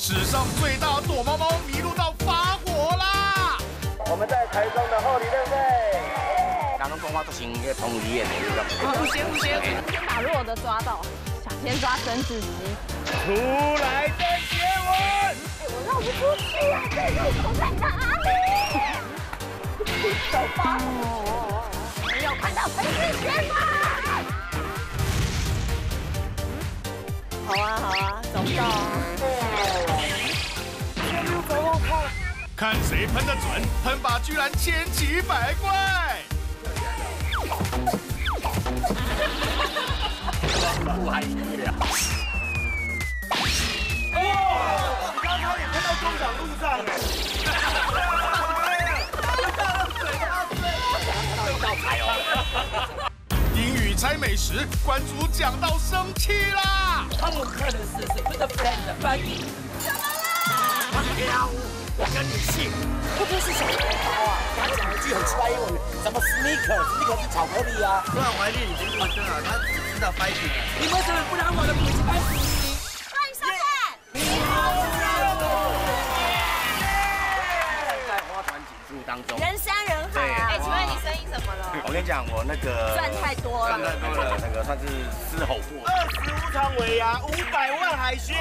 史上最大躲猫猫迷路到发火啦！ 我们在台中的后里，对不对？ 人拢讲我都是一个同理的那个。 不行，先把弱的抓到，想先抓曾子琪。 出来再接吻。 我绕不出去啊，这入口在哪里？手吧。没有看到陈志贤吗？好啊，找不到啊。 看谁喷得准，喷法居然千奇百怪。 不还一了。 哇！刚刚也喷到中港路上哎。 英语猜美食，关主讲到生气啦！ 他们看的是 Peter Pan 的翻译。 怎么了？ 跳舞，我跟你姓。 会不会是小葡萄啊？他讲一句很奇怪英文，什么 sneaker 是巧克力啊？ 突然怀念已经过生了，他只知道 fighting。 你为什么不让我的补习班补习？ 欢迎收看。 在花团锦簇当中， 人山人海啊！哎，请问你声音怎么了？ 我跟你讲，我那个赚太多了， 那个算是嘶吼过。 25场尾牙，500万海靴，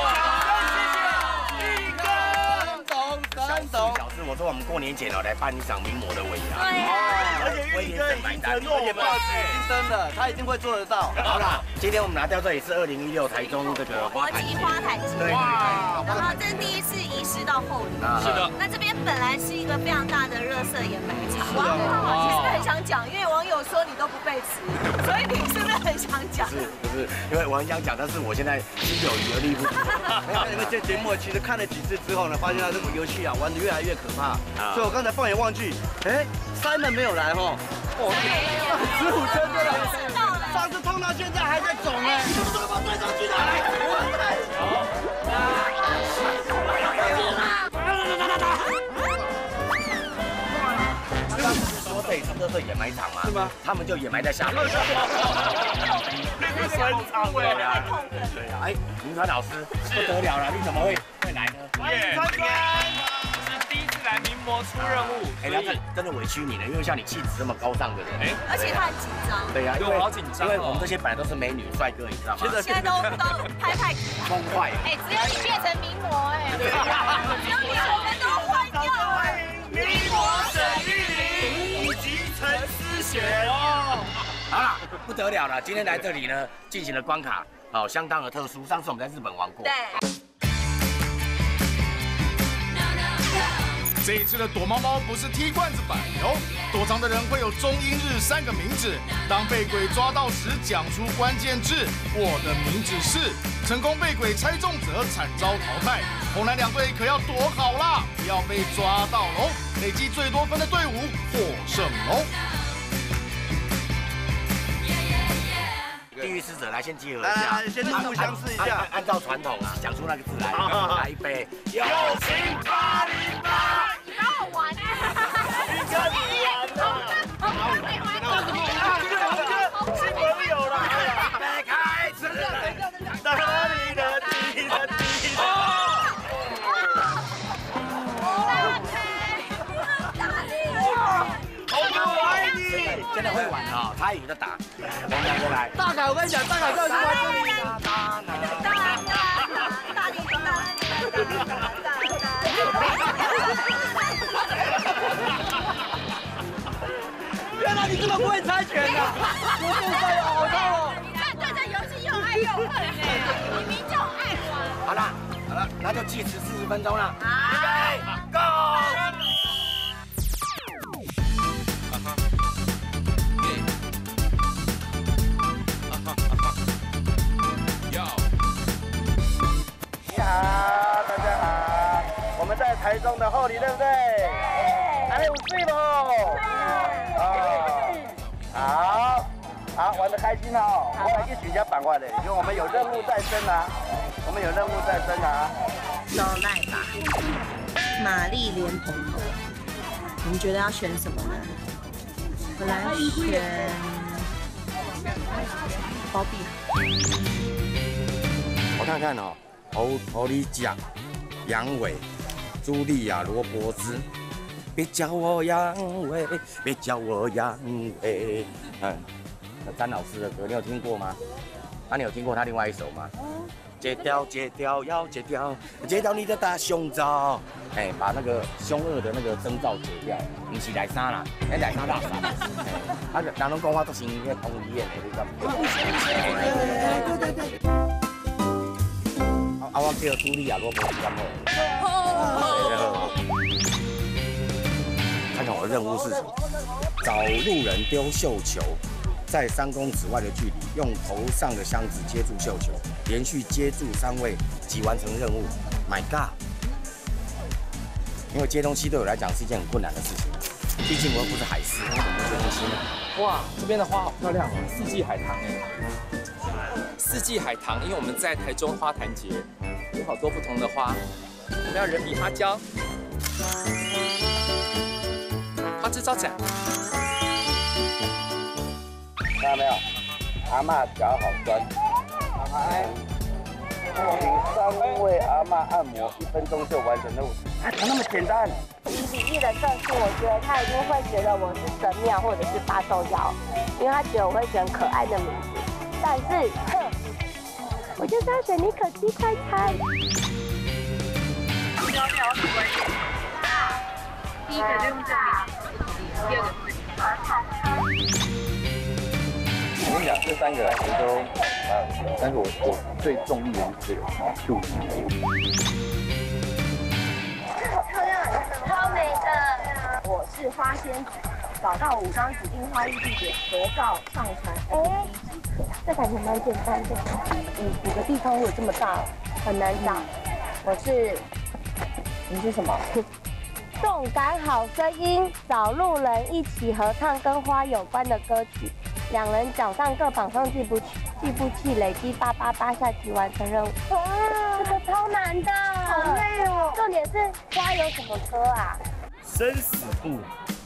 掌声谢谢力哥。 三董，小事，我说我们过年前来办一场名模的尾牙。 对啊。 而且玉哥已经承诺我们报纸已经登了，他一定会做得到。 好啦，今天我们拿掉这也是2016台中这个国际花坛节， 对， 然后这是第一次移师到后里。 是的。 那这边本来是一个非常大的热色掩埋场。哇，其实很想讲，因为网友说你都不背词，所以你是不是很想讲？ 不是，因为我很想讲，但是我现在心有余而力不足。 没有，因为这节目其实看了几次之后呢，发现他这个游戏啊玩得越来越可怕，所以我刚才放眼望去，哎，Simon 没有来哈，哦，15真的来，上次痛到现在还在肿哎，你怎么把对手举哪来？ 说这里是乐色掩埋场吗？ 是吗？ 他们就掩埋在下面。那个深场对啊，对啊，哎，林川老师不得了了，你怎么会来呢？ 川川。 第一次来名模出任务， 哎，那真的委屈你了，因为像你气质这么高尚的人，哎， 而且他很紧张。 对呀， 对我好紧张， 因为我们这些本来都是美女帅哥，你知道吗？ 现在都拍太崩坏。 哎，只有你变成名模哎，只有你我们都坏掉了。 名模沈玉琳以及陈思璇哦。 好了，不得了了，今天来这里呢，进行了关卡，好，相当的特殊。上次我们在日本玩过。 对。 这一次的躲猫猫不是踢罐子板哟，躲藏的人会有中英日3个名字。当被鬼抓到时，讲出关键字。我的名字是。成功被鬼猜中者惨遭淘汰。红蓝2队可要躲好啦，不要被抓到喽！累积最多分的队伍获胜喽。 地狱使者来先集合一下， 来，先互相试一下， 按照传统啊，讲出那个字来，来一杯友情808， 你让我玩啊！ 你跟你玩了，新朋友了， 杯开始， 哪里的地的地的，我爱你， 真的会玩哦，他赢就打，我们2个来。 大凯，我跟你讲，大凯这是玩这里的。原来你这么不会猜拳的，我现在有好痛哦！ 你看对这游戏又爱又恨呢，你明就爱玩。 好了，那就计时40分钟了。 预备 ，Go！ 大家好，我们在台中的后里，对不对？还有睡不？好，玩得开心哦！我来去选家板块的，因为我们有任务在身啊， 手赖吧，玛丽莲蓬头，你们觉得要选什么呢？我来选包庇。 我看看哦， 好你讲杨伟、茱莉亚·罗伯兹。别叫我杨伟，别叫我杨伟。詹老师的歌你有听过吗？你有听过他另外一首吗？戒掉要戒掉，戒掉你的大胸罩。把那个凶恶的那个征兆戒掉，不是内衫啦，内衫垃圾。人拢讲我都是那同医院的，你知道吗？对。我叫茱莉亚·罗伯兹干好。看看我的任务是什么？找路人丢绣球，在3公尺外的距离，用头上的箱子接住绣球，连续接住3位即完成任务。My God！ 因为接东西对我来讲是一件很困难的事情，毕竟我又不是海狮，我怎么接东西呢？ 哇，这边的花好漂亮哦，四季海棠哎。四季海棠，因为我们在台中花坛节，有好多不同的花。我们要人比花椒。花枝招展， 看到没有？阿嬷脚好酸。请3位阿嬷按摩，1分钟就完成任务。那么简单。 以比例的个性，我觉得他一定会觉得我是神庙或者是发寿妖，因为他觉得我会选可爱的名字。但是，我就是要选你可鸡快餐。 第一个任务证明，第二个是我跟你讲，这3个其实都但是我最中意的是这个兔子。 好漂亮，超美的。我是花仙子，找到5张指定花艺地点，合照上传。这感觉蛮简单的。5个地方会有这么大，很难找。你是什么？动感好声音，找路人一起合唱跟花有关的歌曲，2人脚上各绑上计步器，累积888下即完成任务。哇，这个超难的，好累哦。重点是花有什么歌啊？ 生死簿。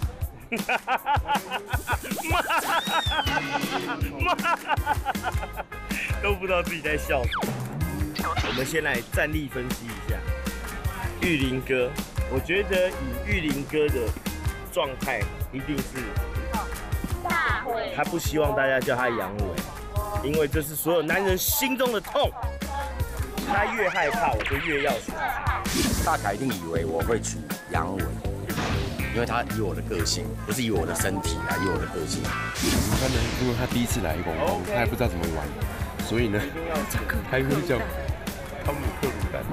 都不知道自己在笑什么。我们先来站立分析一下玉林哥。我觉得以玉林哥的状态，一定是他不希望大家叫他杨伟，因为这是所有男人心中的痛。他越害怕，我就越要选他。 大凯一定以为我会取杨伟，因为他以我的个性，不是以我的身体啊，以我的个性。 他呢，因为他第一次来公共，他还不知道怎么玩，所以呢，他会叫汤姆克鲁丹。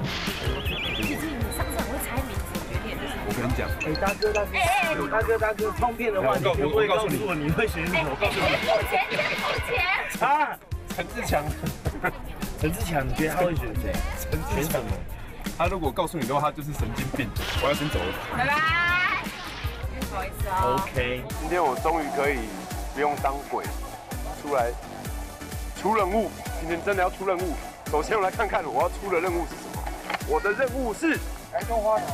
我跟你讲， 大哥，充电的话，你可不可以告诉我你会选什么？我告诉你， 钱。 啊，陈志强，你觉得他会选谁？选什么？ 他如果告诉你的话，他就是神经病。我要先走了， 拜拜。不好意思哦。 OK， 今天我终于可以不用当鬼，出来出任务。今天真的要出任务。首先我来看看我要出的任务是什么。我的任务是台中花坛。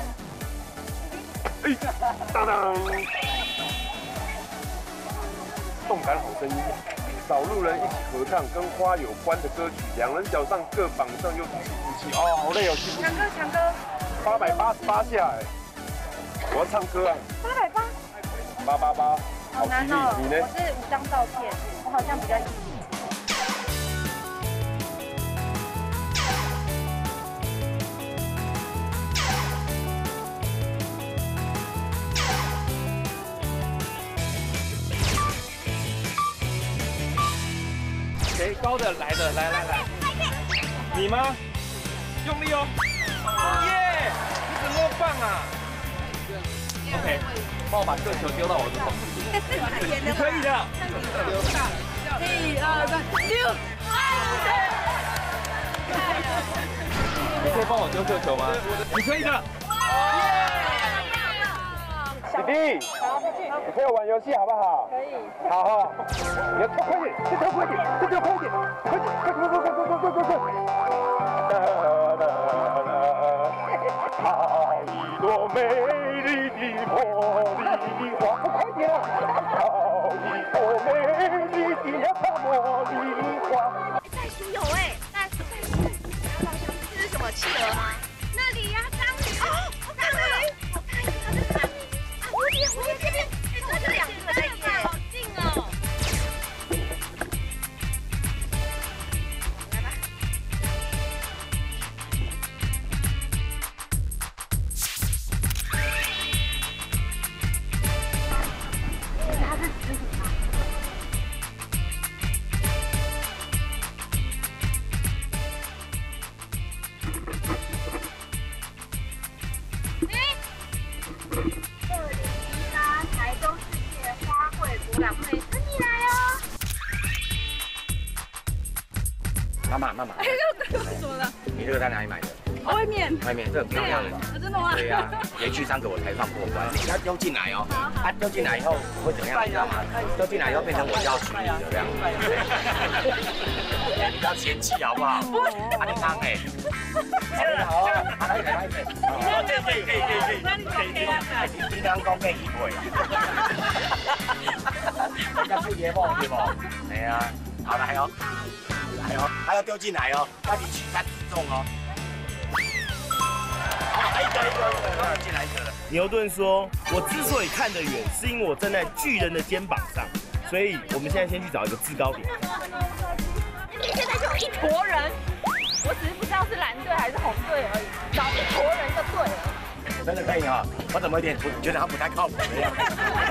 当当！动感好声音，找路人一起合唱跟花有关的歌曲，2人脚上各绑上又计步器。哦，好累哦，计步器。 强哥 ，888下哎！我要唱歌啊。888。 好难哦。 你呢？ 我是5张照片，我好像比较易。 谁高的来的，来，你吗？用力哦！耶！你怎么那么棒啊 ？OK， 帮我把这个球丢到我的手。你可以的。1、2、3，丢！你可以帮我丢这球吗？你可以的。 弟弟，你陪我玩游戏好不好？可以。好，你要跳快点，再跳快点，快点，快！好一朵美丽的茉莉花，快点！好一朵美丽的茉莉花。 袋鼠有哎，这是什么？ 台中世界花卉博览会等你来哦。 妈妈， 哎，怎么了？ 你这个在哪里买的？ 外面。 外面这很漂亮的。 真的吗？ 对呀，连续3个我才算过关。你要丢进来哦，它丢进来以后会怎么样？你知道吗？丢进来以后变成我就要娶你的这样。你不要嫌弃好不好？啊，你当哎。好啊，来，你刚讲给1倍啊？人家不野某对不？哎呀，好来哦，来哦，还要丢进来哦，要离取3次重哦。进来一个了。 牛顿说：“我之所以看得远，是因为我站在巨人的肩膀上。所以我们现在先去找一个制高点。 现在就有一坨人，我只是不知道是蓝队还是红队而已，找一坨人就对了。 真的可以哈、哦，我怎么有点觉得他不太靠谱的样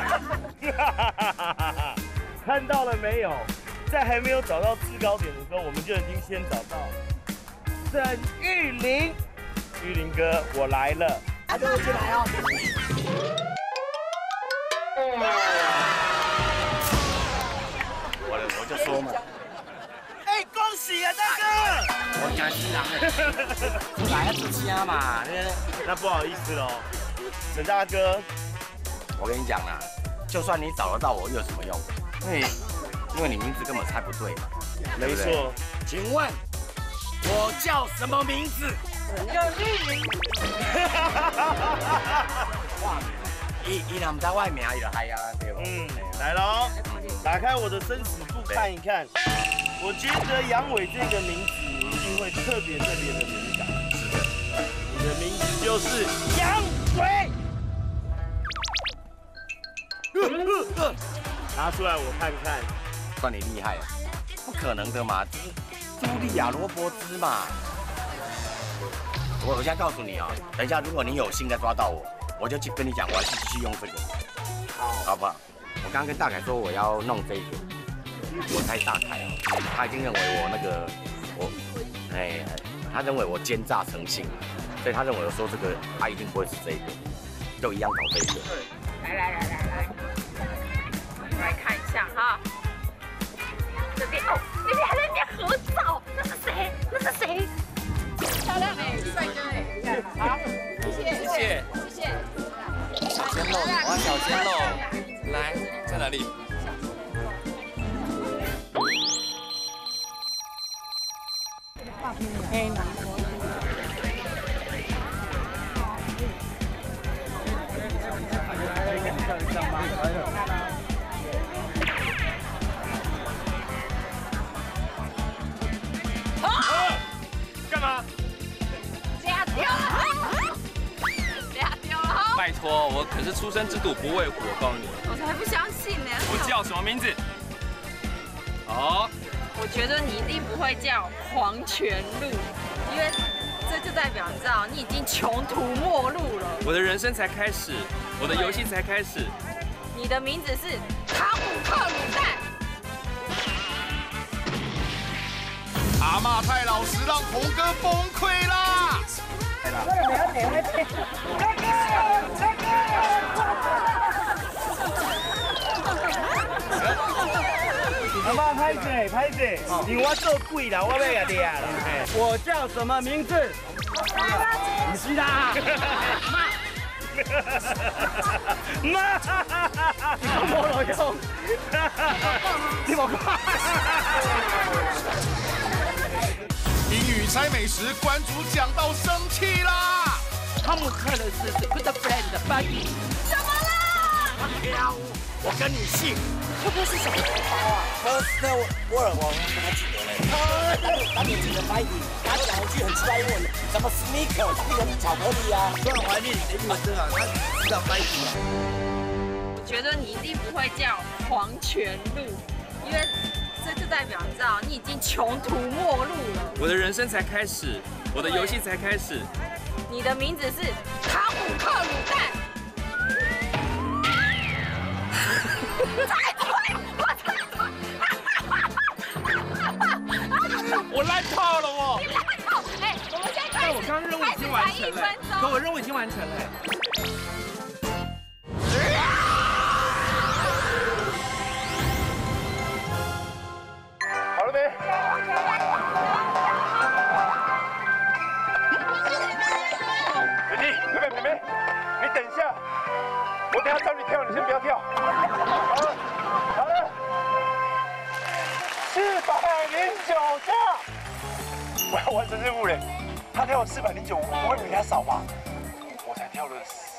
子？看到了没有？在还没有找到制高点的时候，我们就已经先找到郑玉玲。玉林哥，我来了。 他就进来哦。 我就说嘛。 哎，恭喜啊，大哥！ 我家新郎来要出家嘛， 那不好意思喽，沈大哥。 我跟你讲啦，就算你找得到我，又有什么用？因为你名字根本猜不对嘛。 没错。 请问，我叫什么名字？ 叫玉林。 哇，伊若唔知我的名，伊就嗨啊，对不？ 来喽，打开我的生死簿看一看。我觉得杨伟这个名字一定会特别的敏感。 是的， 你的名字就是杨伟。拿出来我看看。 算你厉害了，不可能的嘛，这是茱莉亚·罗伯兹嘛。我现在告诉你啊，等一下如果你有幸再抓到我，我就去跟你讲，我还是继续用这个，好不好？我刚刚跟大凯说我要弄这个，我猜大凯啊，他已经认为他认为我奸诈成性，所以他认为我说这个他一定不会是这个，就一样搞这个。 来，来看一下哈。这边哦，那边还在那边合照，那是谁？那是谁？漂亮哎，帅哥哎，好，谢谢。 小鲜肉，我要小鲜肉，来，在哪里？ 干嘛？ 假丢了！ 拜托，我可是出生之犊不畏虎，我告诉你。 我才不相信呢！ 我叫什么名字？哦， 我觉得你一定不会叫黄泉路，因为这就代表你知道你已经穷途末路了。 我的人生才开始，我的游戏才开始。 你的名字是汤姆克鲁蛋。 阿嬷太老实，让红哥崩溃啦！ 阿妈拍谁？因为我做鬼啦，我要也抓啦。 我叫什么名字？不是啦。 妈， 我老用。你莫看。 英语猜美食，关主讲到生气啦！ 汤姆克的是 Good Friend 的翻译。 怎么了？ 我跟你姓。 会不会是小红包啊？ 那沃尔王怎么记得嘞？他年轻的翻译，他讲一句很奇怪英文，什么 sneaker， 那个是巧克力啊。 虽然怀念英文真好，他知道翻译吗？ 我觉得你一定不会叫黄泉路，因为这就代表你知道你已经穷途末路了。 我的人生才开始，我的游戏才开始。 你的名字是汤姆克鲁蛋。猜对，我猜对。 我烂透了我。 你烂透！哎，我们现在开始。 但我刚刚任务已经完成了，可我任务已经完成了。 等下教你跳，你先不要跳。好了，409下，我要完成任务嘞。他跳了409，我不会比他少吧？我才跳了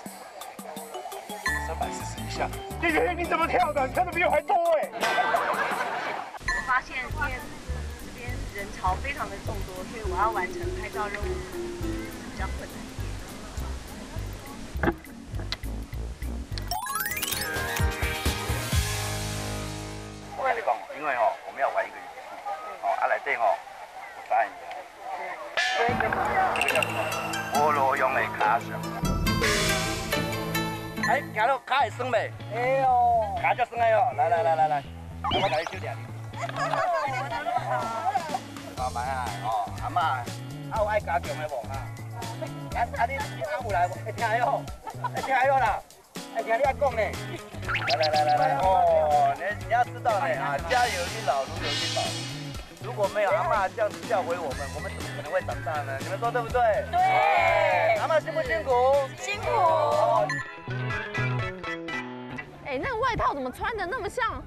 341下。丽媛，你怎么跳的？你跳的比我还多哎！ 我发现因为这边人潮非常的众多，所以我要完成拍照任务是比较困难。 我跟你讲，因为我们要玩一个游戏，内底有3样这个叫什么？菠萝用的卡绳。哎，行了，卡会酸袂？哎呦，卡就酸的哟！来，我给你手抓你。慢慢啊，阿嬷，有爱加强的无哈？你有来会听哟？会听哟啦？哎，听你爱讲呢。来，你要知道呢啊，家有一老，如有一宝。如果没有阿嬷这样子教诲我们怎么可能会长大呢？你们说对不对？对。阿嬷辛不辛苦？ 辛苦。哎，那个外套怎么穿的那么像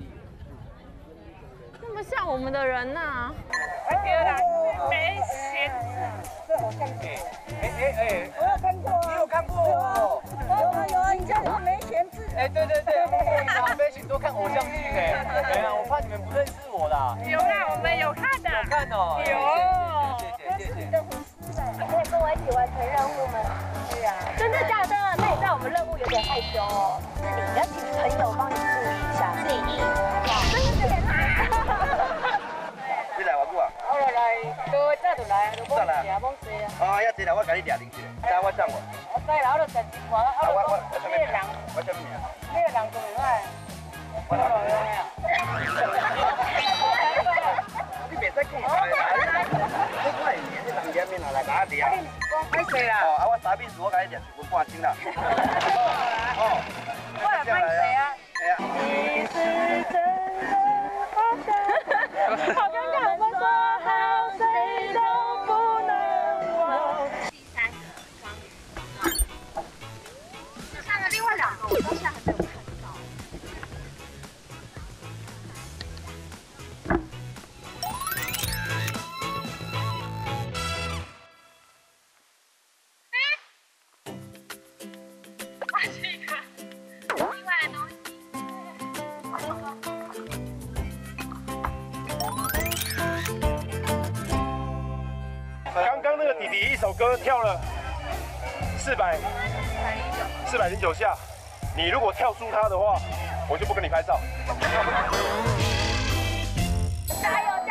我们的人呐？ 没鞋子。 我有看过。你有看过？有，你家有没闲置？哎，对，我没许多看偶像剧哎，对啊，我怕你们不认识我啦。 有啦，我们有看的。 有看哦。 有。 谢谢。 可以跟我一起完成任务吗？是啊。真的假的？那你知道我们任务有点害羞哦，就是你要请朋友帮你注意一下。自己真的假的？ 你来偌久啊？ 我来，多早就来，就懵事啊。 哦，遐济啦，我甲你抓零去。知我怎无？ 我知啦，我就10几块， 我什么名？我什么名？ 你个人做唔来。我老样啊。 你别再讲啦，你快点，你当面面来甲我抓。 歹势啦。 哦，我3米4，我甲你抓1半斤啦。哦。 我来歹势啊。 哎呀。 你是真的好想，好尴尬，我说好，谁都不能忘。 第3个双鱼，那另外2个我到现在还没有看到。它是一个另外的东西。 刚刚那个弟弟一首歌跳了409下，你如果跳输他的话，我就不跟你拍照。 加油！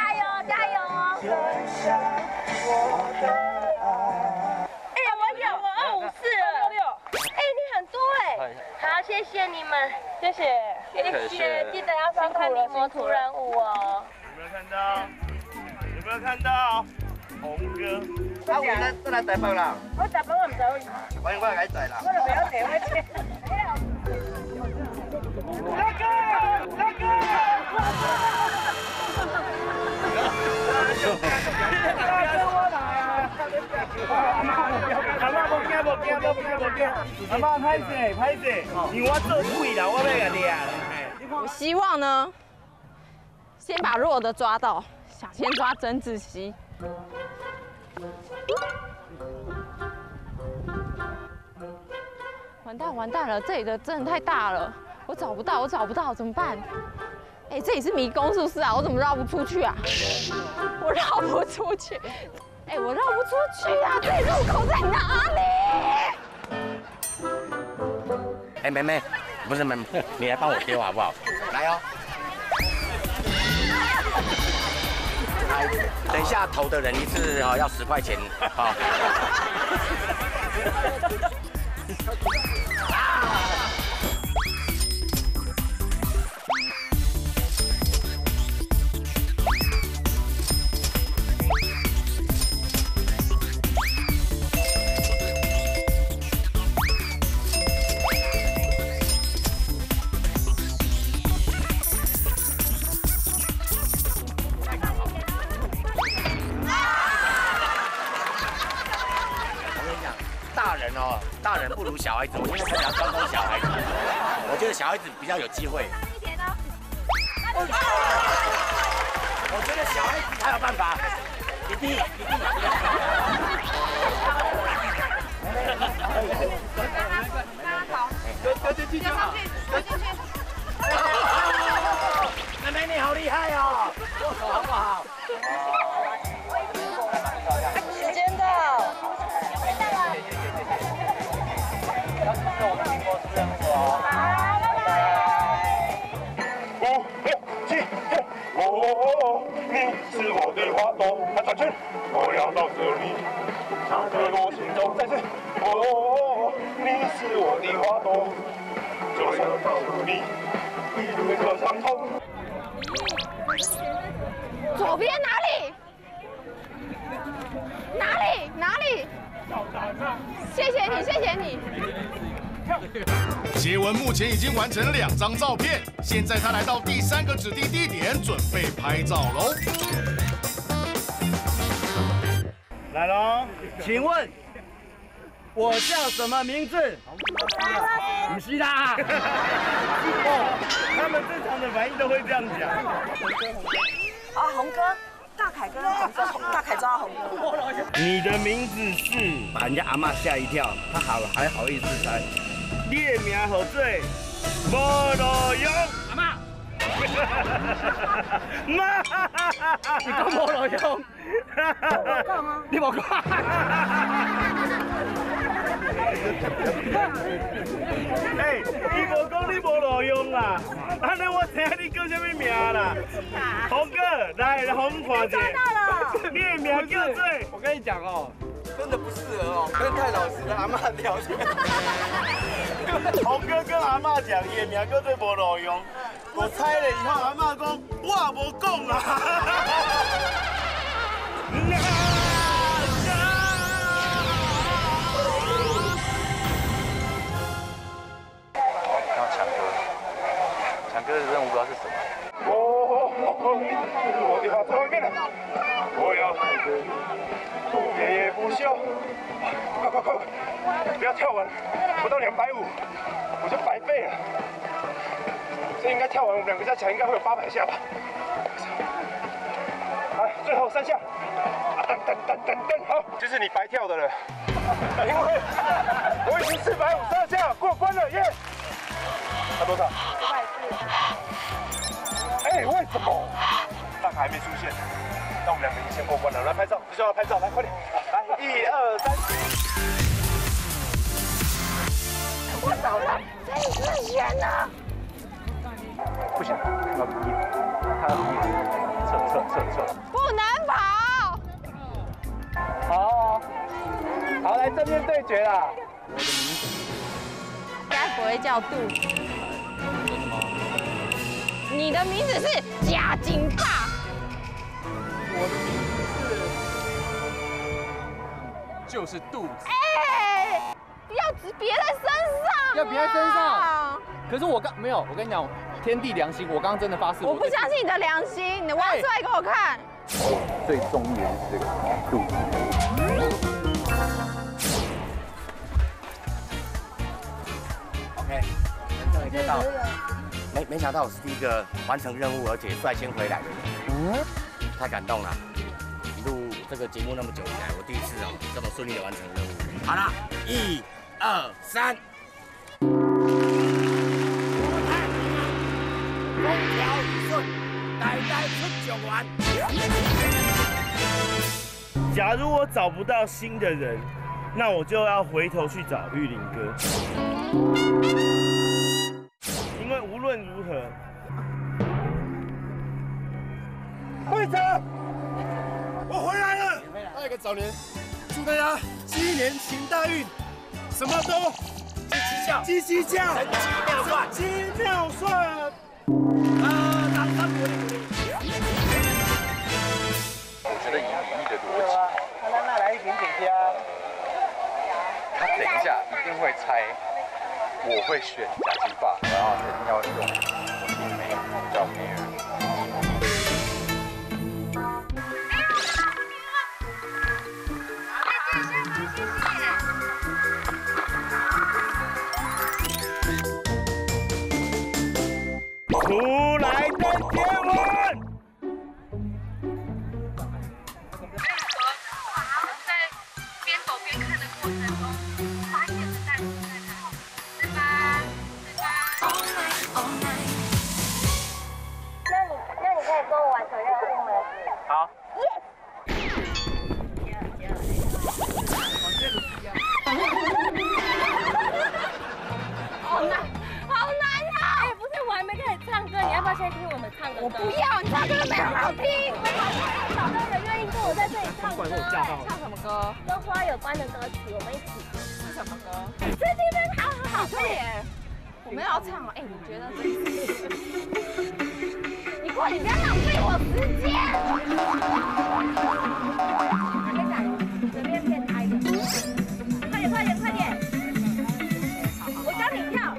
哎，我254了。哎，你很多哎。好，谢谢你们，谢谢，记得要收看名模图人舞哦。 有没有看到？红哥。 啊，我再来台北啦。 我台北我唔知。 欢迎我来载啦。 我就不要坐火车。 阿嬷无惊，阿嬷歹势，因为我做鬼啦，我要甲抓啦。 我希望呢，先把弱的抓到，想先抓曾志熙。完蛋了，这里的真的太大了，我找不到，怎么办？哎，这里是迷宫是不是啊？我怎么绕不出去啊？我绕不出去，哎，我绕不出去啊！这里入口在哪里？ 哎，妹妹，不是妹妹，你来帮我丢好不好？来哦。等一下投的人一次要10块钱，好。大人人哦，大人不如小孩子。我现在比较专攻小孩子，我觉得小孩子比较有机会。我觉得小孩子才有办法。弟弟，丢进去就好，丢进去。妹妹你好厉害哦，握手好不好？ 时间到。 要支持我们民国是这样子哦。 好，拜拜。 5、6、7、8，你是我的花朵，转圈，我要到这里，那个我心中再次，你是我的花朵，就像告诉你，一路可相通。 左边哪里？哪里？谢谢你，谢谢你。 杰文目前已经完成2张照片，现在他来到第3个指定地点，准备拍照喽。 来喽，请问我叫什么名字？不是啦。哦，他们正常的反应都会这样讲。 啊，红哥，大凯跟红哥，大凯抓红哥。 你的名字是？把人家阿嬷吓一跳，他还好意思猜。你的名好做无路用。阿嬷。妈，你讲无路用？ 我讲啊。 你无讲。哎，你无讲你无路用啦，安尼我知影你叫什么名啦？红哥，来红看者。 抓到了。 你的名叫做？ 我跟你讲哦，真的不适合哦，跟太老实的阿嬷聊天。 红哥跟阿嬷讲，伊的名叫做无路用。我猜了以后，阿嬷讲，我无讲啦。 要抢歌，抢歌的任务不知道是什么。 我的话最后一遍了，我要夜夜不休，快！不要跳完，不到250，我就白费了。这应该跳完，我们2个加起来应该会有800下吧。来，最后3下，噔，好，就是你白跳的了，因为我已经452下过关了，耶！他多少？540。哎，为什么？大凯还没出现，那我们2个已经先过关了。来拍照，不需要拍照，来快点，来1、2、3。 我走了，这一次选呢？ 不行，要离，他要离，撤。 不能跑。 好，来正面对决啦！ 该不会叫杜？你的名字是贾金帕。 我的名字就是肚子。 哎，要别在身上。 要别在身上。可是我没有，我跟你讲，天地良心，我刚刚真的发誓。 我不相信你的良心，你挖出来给我看。 最重要的是这个肚子。 OK，终于接到。没想到我是第一个完成任务而且率先回来的人，太感动了！录这个节目那么久以来，我第一次哦这么顺利的完成任务。好了，1、2、3。风调雨顺，代出9丸。 假如我找不到新的人，那我就要回头去找玉林哥，因为无论如何， 会长，我回来了。拜个早年，祝大家鸡年行大运，什么都鸡鸡叫，神机妙算。掌声鼓励。 我觉得以李毅的逻辑， 那来一瓶给家。 他等一下一定会猜，我会选假鸡爸，然后肯定要用我弟妹叫梅尔。 好。 好难，好难啊！哎，不是，我还没开始唱歌，你要不要先听我们唱个歌？我不要，你唱歌没很好听。找到人愿意跟我在这里唱歌。唱什么歌？跟花有关的歌曲，我们一起。是什么歌？这地方好，对耶。我们要唱了，哎，你觉得这？你快点，不要浪费我时间。我跟你讲，随便偏开一点。快点！我教你跳。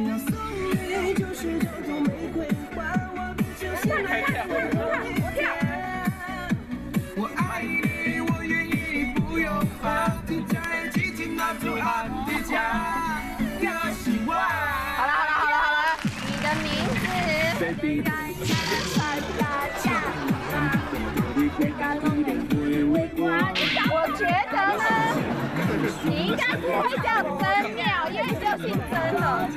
我爱你，我愿意，不用怕，停在一起，听到左岸的家，要希望。好了，你的名字。我觉得呢，你应该不会叫曾妙，因为你就姓曾了。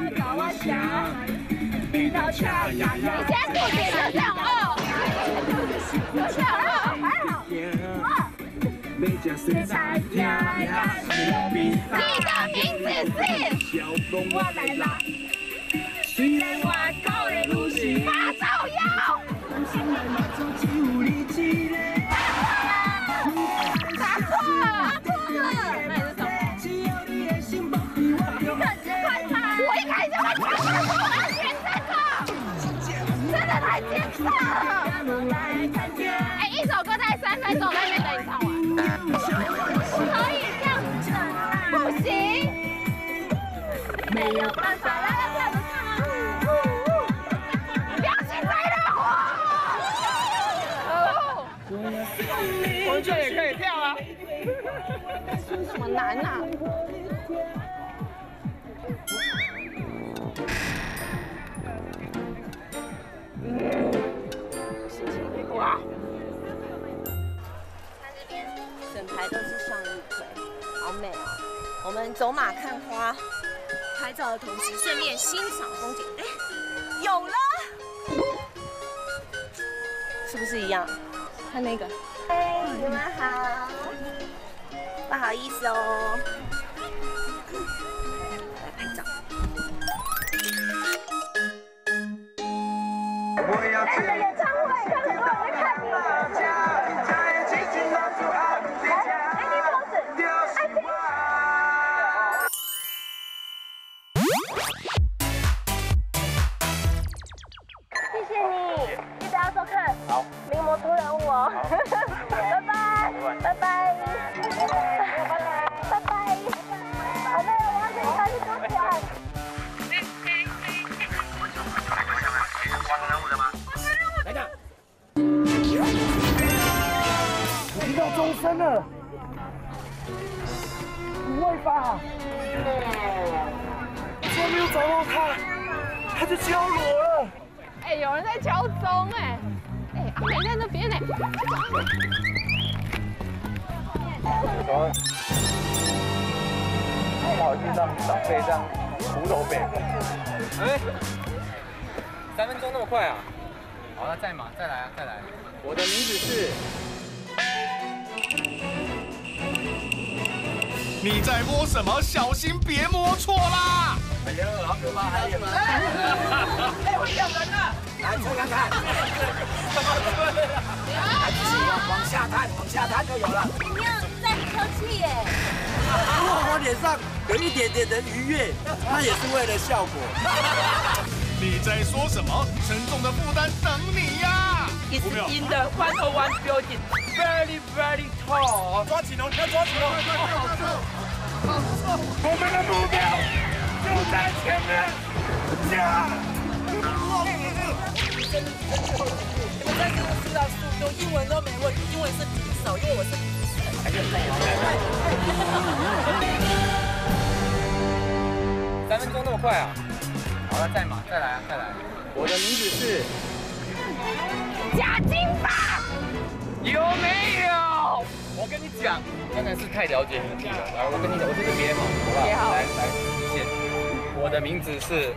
你现在肚子就这样饿，就这样饿，还好。你的名字是？我来啦。虽然我搞的路是马照腰。答错了，那你是什么？我一开始会唱这个，我要选这个，真的太艰涩了。哎，一首歌才3分钟，在那边等你唱完。不可以这样子啦，不行，没有办法，来，跳着唱啊！不要幸灾乐祸。 完全也可以跳啊。 这么难啊？ 哇！看这边，整排都是向日葵，好美哦。我们走马看花，拍照的同时顺便欣赏风景。哎，有了，是不是一样？看那个。哎，你们好，不好意思哦。来拍照。来的演唱会，看很多人在看你。谢谢你，记得要收看。好，名模图人物哦。拜拜，拜拜，拜拜。好累哦，我要先开始收起来。 来的。我听到钟声了，不会吧？我还没有找到他，他就敲锣了。 哎，有人在敲钟哎，阿美在那边呢。 不好意思让长辈这样虎头北。 哎，3分钟那么快啊？好，那再嘛，再来。我的名字是。 你在摸什么？小心别摸错啦！ 哎呀，好可怕，还有。哎，会咬人啊！来，吹看看。来，继续往下探就有了。 你没有在客气耶。 如果我脸上有一点点的愉悦，那也是为了效果。 你在说什么？沉重的负担等你呀 ！It's in the 101 building, very very tall。 抓紧哦，要抓紧哦！ 我们的目标就在前面，加！ 你们在这个辅导室用英文都没问，英文是第一手，因为我是第一手。 3分钟那么快啊？好了，再来。我的名字是贾金发， 有没有？我跟你讲，真的是太了解你了。来，我跟你讲，我这是别好，好不好？ 别好。 来，先。我的名字是。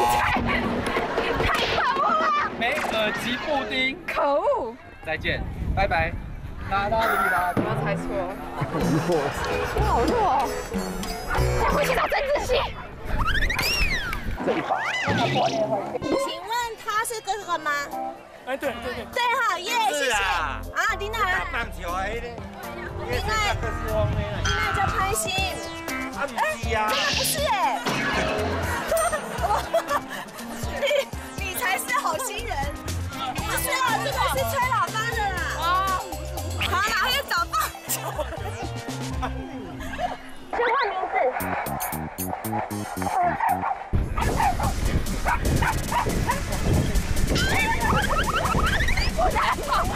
太可恶了！ 没耳机布丁。 可恶！ 再见。 拜拜。啦啦哩啦， 不要猜错。我好弱哦。再回去找曾志熙。 这一把。 请问他是哥哥吗？ 哎，对。 对哈，耶，谢谢。啊，你哪？ 棒球啊，那个。 另外叫潘心。 啊，不是呀。 真的不是哎。你才是好心人。不是啊，这个是崔老八的啦。哦。好啦，还有找棒球。 先换名字。 不能跑！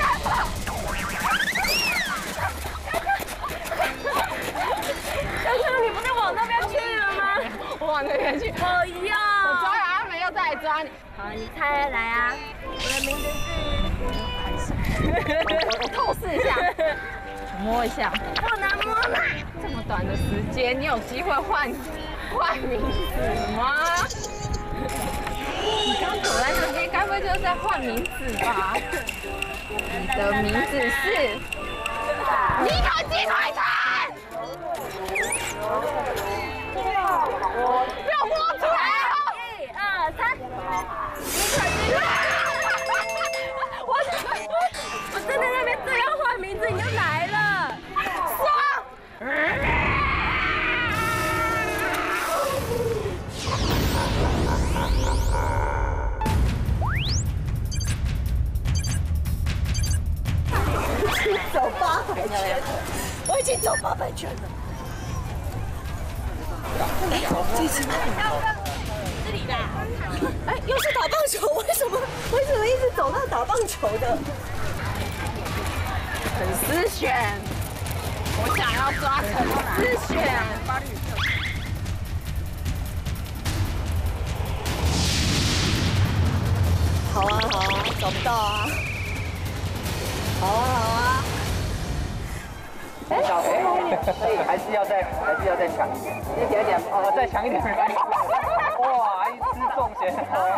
小强，你不是往那边去了吗？ 我往那边去。 哎呀！ 我抓完他们又再来抓你。 好，你猜来啊！我的名字是…… 我透视一下，摸一下。 不能摸啦！ 这么短的时间，你有机会换名字吗？你刚走在那边，该不会就是在换名字吧？你的名字是尼可鸡腿餐。不要摸出来哦！1、2、3，尼可鸡腿。我站在那边正要换名字，你就来了，爽！ 走800圈，我已经走800圈了。这是这里的。哎，又是打棒球，为什么一直走到打棒球的？ 陈思璇，我想要抓陈思璇。 好啊，找不到啊。好啊。 哎，所以还是要再强一点，一点哦，再强一点没关系。哇，一次中箭。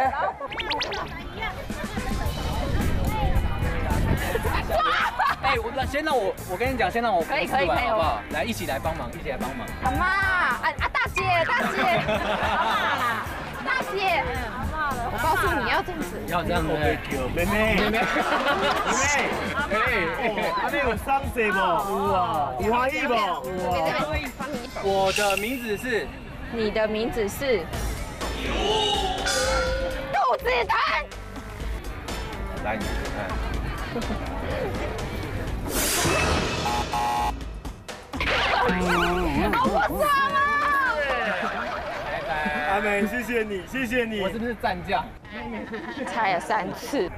哎，我跟你讲，先让我可以好不好？来，一起来帮忙。 阿妈，大姐，阿妈啦，大姐，我告诉你要这样子， 要这样子。妹妹，阿妹有伤势不？有啊，有欢喜不？ 我的名字是， 你的名字是肚子疼。 来，你看。 好不爽啊！ 阿美，谢谢你。 我是不是战将？ 猜了3次。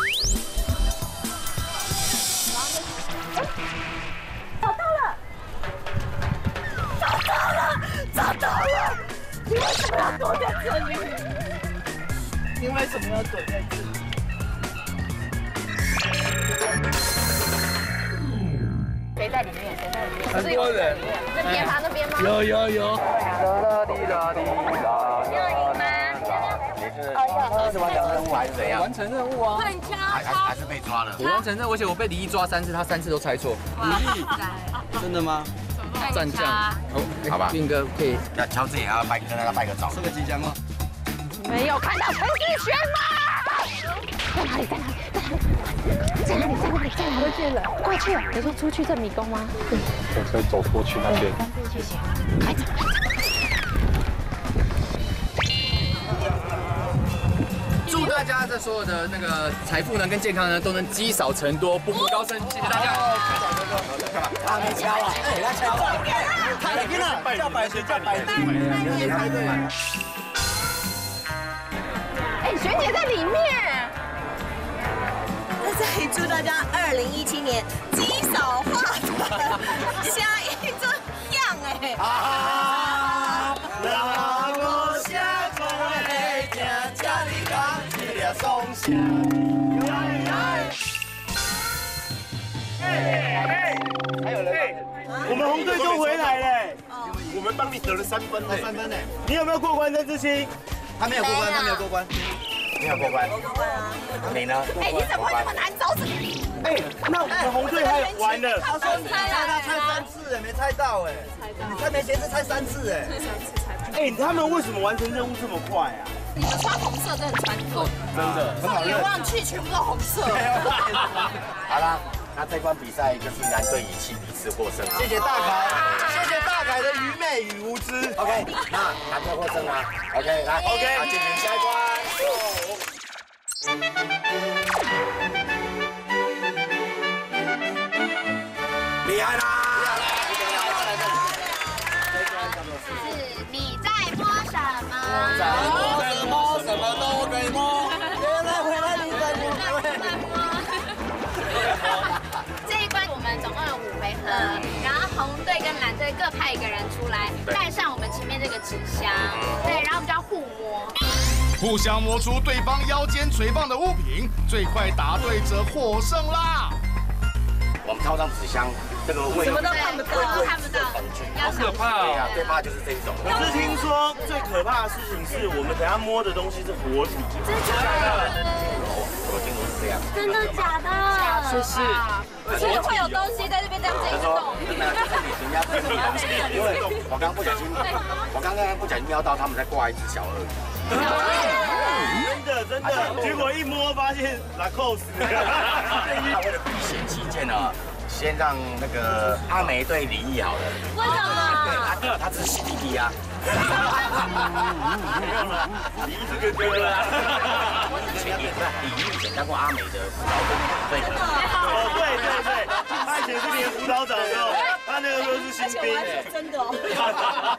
找到了！你为什么要躲在这里？ 你为什么要躲在这里？ 谁在里面？ 很多人。 那边吗？ 有。 啦滴啦滴啦。 要赢吗？ 你是完成任务还是怎样？ 完成任务啊！ 换枪！ 还是被抓了？ 我完成任务，而且我被李毅抓3次，他3次都猜错。 李毅，真的吗？ 战将。 好吧。 斌哥可以。 要乔治也要跟他拜个早。 这个即将吗？ 没有看到陈思璇吗？在哪里？快去了！你说出去这迷宫吗？ 我可以走过去那边。 谢谢，快走！ 祝大家这所有的那个财富呢跟健康呢都能积少成多，步步高升。谢谢大家。 他没敲啊！哎，他敲了！太拼了！叫百学，叫百对。 哎，学姐在里面。 在这里祝大家2017年积少化繁，下一尊样哎！ 让我下船来听，家里讲起了松下。 还有人， 我们红队都回来了。 我们帮你得了3分呢 ，3分呢。 你有没有过关，曾志兴？ 他没有过关， 没有过关。你呢？ 哎，你怎么会那么难找死？ 那我们红队还完了。 他说你猜他猜3次哎，没猜到哎。你猜没钱是猜3次哎。 哎，他们为什么完成任务这么快啊？ 你们穿红色真的很传统， 真的。 放眼望去全部都红色。 好啦，那这关比赛就是蓝队以7比4获胜。 谢谢大凯，谢谢大凯的愚昧与无知。 OK， 那蓝队获胜啦。OK， 来 ，OK， 那进行下一关。厉害啦！ 是你在摸什么？ 什么都可以摸。原来回来你在摸。 这一关我们总共有5回合，然后红队跟蓝队各派1个人出来，带上我们前面这个纸箱，对，然后我们就要互摸。 互相摸出对方腰间垂放的物品，最快答对者获胜啦！ 我们套上纸箱，这个位置什么都看不到，看不到， 好可怕对啊， 哦！ 最怕就是这一种。 我是听说最可怕的事情是我们等下摸的东西是活体。 真的假的？ 我听说是这样。 真的假的？ 是。 所以会有东西在这边这样子一直动。 人家这个东西，因为我刚不小心瞄到他们在挂一只小鳄鱼。 真的，结果一摸发现拉扣死。 为了避险起见呢，先让那个阿梅队离异好了。 为什么？ 对，他是弟弟啊。 没有了，离这个哥了。 以前当过阿美的辅导长，对。 哦，对，他以前是连辅导长的时候，他那个时候是新兵。 真的哦。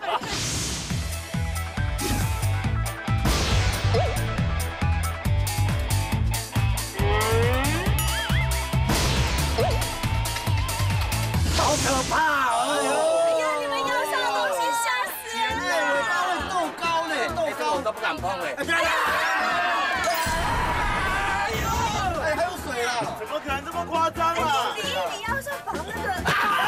好可怕哦！ 哎呀，你们腰上的东西吓死人了！ 尾巴会豆高呢，豆高我都不敢碰哎。 哎，还有水啦！ 怎么可能这么夸张啊？ 你腰上绑那个。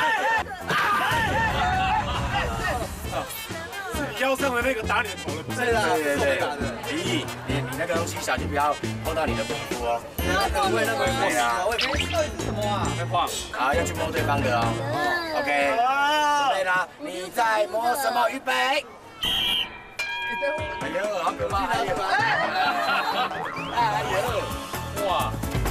是你腰上的那个打你的头的，不是？ 对。离异，你那个东西小心不要碰到你的皮肤哦。 会啊， 会什么啊？ 会晃。 好，要去摸对方的哦。OK， 准备啦！你在摸什么？预备。哎呦，好可怕！哎呦，哇！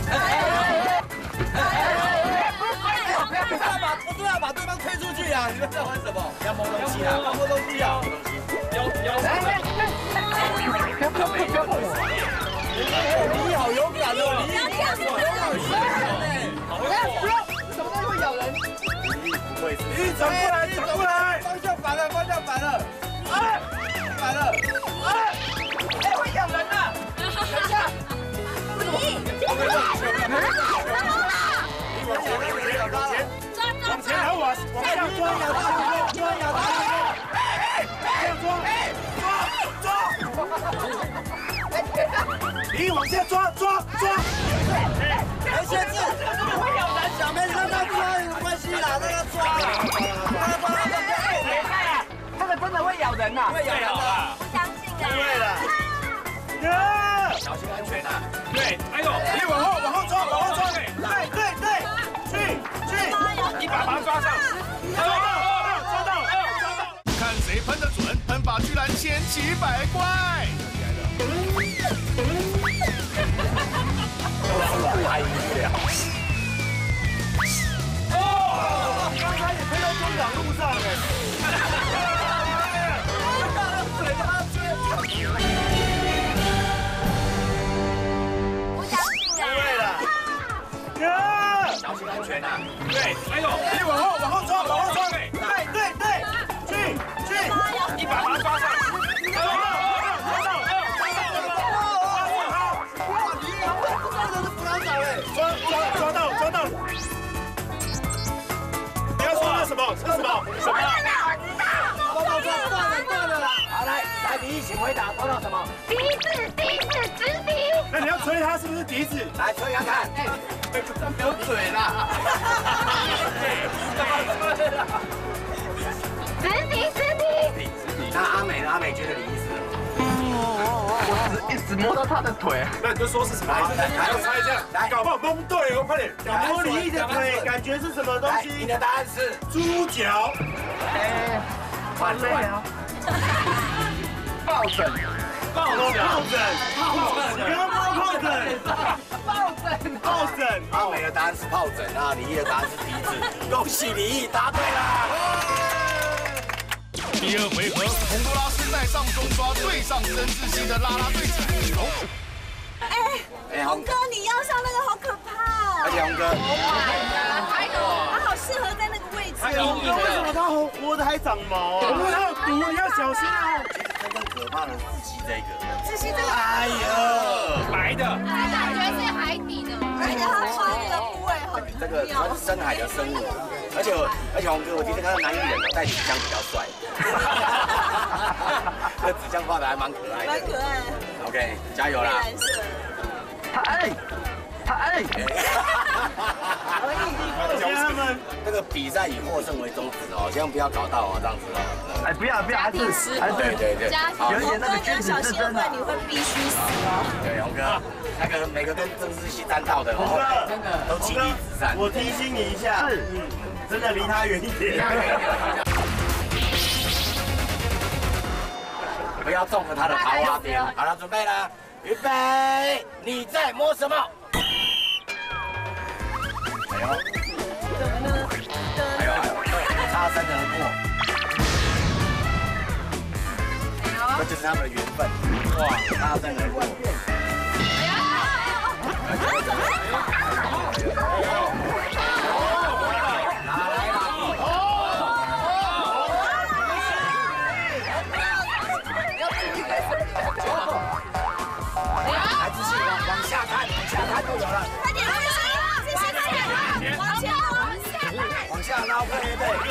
不要把对方推出去啊！你们在玩什么？ 要摸东西啊！ 要摸东西啊！你好勇敢哦！你什么东西会咬人？ 不会是？ 你转过来！ 方向反了！哎，反了！ 哎，会咬人啊！等一下， 往前，然后往下抓，你往下抓！ 没限制， 会咬人， 小妹子让他抓有关系啦，让他抓。 这个真的会咬人呐！ 会咬人的， 不相信啊！ 对了， 小心安全啊！ 对，还有， 你往后抓，对，去， 一把把它抓上，抓到， 看谁喷得准，喷法居然千奇百怪。 还赢不了。 哦，刚才也飞到中港路上不相信啊！ 对了，哥， 小心安全啊！ 对，还有， 你往后抓，对，去， 一把把它抓上， 抓到！你要说那什么？ 我知道。 断了啦！ 好，来，你一起回答，抽到什么？ 笛子，直笛。 那你要吹它是不是笛子？ 来吹看看。这没有嘴啦。 直笛。 那阿美觉得你意思？我只一直只摸到他的腿。 那你就说是什么？来，猜一下，来，搞不好蒙对哦，快点。 摸李毅的腿，感觉是什么东西？ 你的答案是猪脚。 反对啊。抱枕。 抱枕。你刚刚摸抱枕。抱枕。 阿美的答案是疱疹啊，李毅的答案是鼻子。恭喜李毅答对了。 第二回合，洪都拉斯带上中抓对上曾志熙的啦啦队彩球。 洪哥，你腰上那个好可怕哦！ 而且洪哥， 他好适合在那个位置。 洪哥为什么他活得还长毛啊？洪哥他有毒，你要小心哦。 真正可怕的是志熙这个。 志熙这个， 哎呦， 白的， 感觉是海底的， 而且他抓那个部位很这个它是深海的生物，而且洪哥，我今天看到男艺人戴纸箱比较帅。这纸箱画的还蛮可爱的。 蛮可爱。 OK， 加油啦！ 蓝色。 太。 我觉得他们这个比赛以获胜为宗旨哦，千万不要搞到哦这样子哦。 哎，不要，还是对， 有一点那个君子之争啊。 你会必须死哦。 对，洪哥，那个每个跟曾志熙沾到的， 洪哥都妻离子散。 我提醒你一下，真的离他远一点。 不要中了他的桃花边。好了，准备了，预备，你在摸什么？哎呦，擦身而过，这就是他们的缘分。哇，擦身而过。 老哥，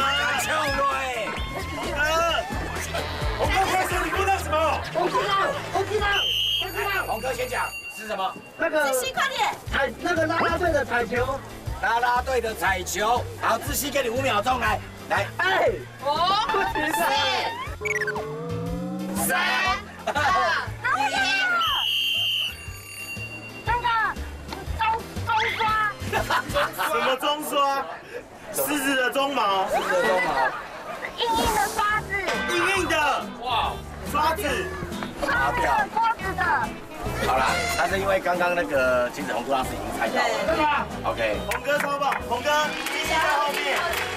洪哥开始，你摸到什么？ 我知道。洪哥先讲是什么？ 志熙快点！ 那个啦啦队的彩球，啦啦队的彩球。好，志熙给你5秒钟，来，哎 5、4、3、2、1。 那个中刷。 什么中刷？狮子的鬃毛。 硬的刷子。 硬的。哇，刷子。 刷子的锅子的。 好啦，但是因为刚刚那个其实洪都拉斯已经猜到了， 对吧 ？OK。 洪哥超棒，洪哥继续在后面。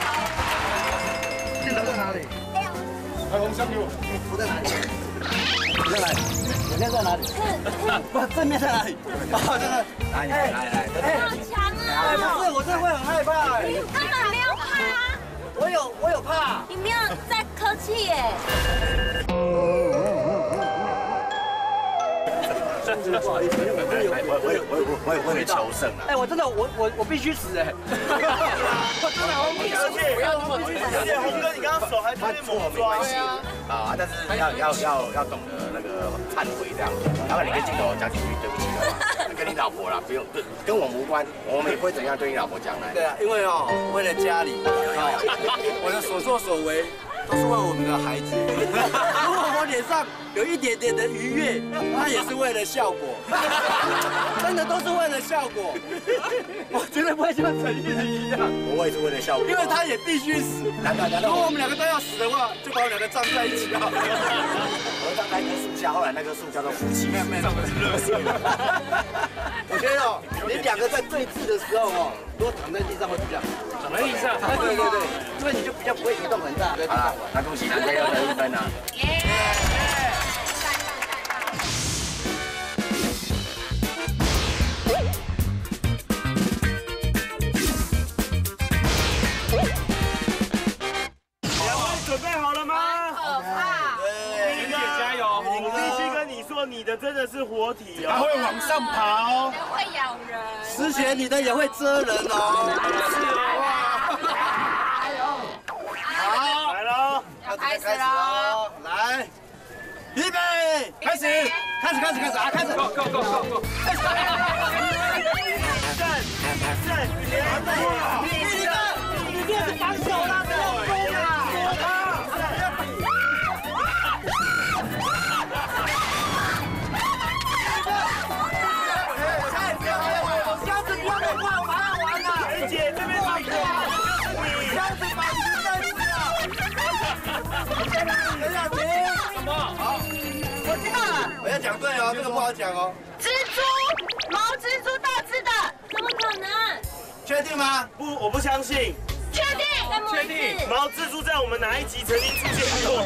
镜头在哪里？ 来，红箱给我。 我在哪里？你在哪里？眼镜在哪里？不，正面在哪里？哦，这个。来， 好强啊！ 不是，我真的会很害怕。 根本没有怕啊！ 我有怕。 你没有在客气耶。 不好意思，我有求胜了。 哎，我真的我必须死哎！ 我真的好必须，不要那么必须。而且洪哥，你刚刚手还特别猛抓。 啊，但是要懂得那个忏悔这样。然后你跟镜头讲几句对不起的话，跟你老婆啦，不用跟我们无关，我们也不会怎样对你老婆讲的。 对啊，因为哦，为了家里，我的所作所为都是为我们的孩子。如果我脸上有一点点的愉悦，那也是为了效果，真的都是为了效果。我绝对不会像陈玉的一样， 我也是为了效果， 因为他也必须死。如果我们2个都要死的话，就把我们2个葬在一起好了。 我葬在一棵树下，后来那棵树叫做夫妻。 没有。我觉得哦，你2个在对峙的时候哦，如果躺在地上会比较好。 躺在地上？ 对，因为你就比较不会移动很大。 好了，那恭喜男队又得1分了。 准备好了吗？ 可怕！ 学姐加油！ 我必须跟你说，你的真的是活体哦， 它会往上爬。 会咬人。 石贤，你的也会蛰人哦。 好，来喽， 要开始喽！ 来，预备，开始啊，开始 ，Go！ 你这是防守啦，不要攻啦！ 讲哦。 蜘蛛，毛蜘蛛大只的，怎么可能？ 确定吗？ 不，我不相信。 确定？ 确定。 毛蜘蛛在我们哪一集曾经出现过？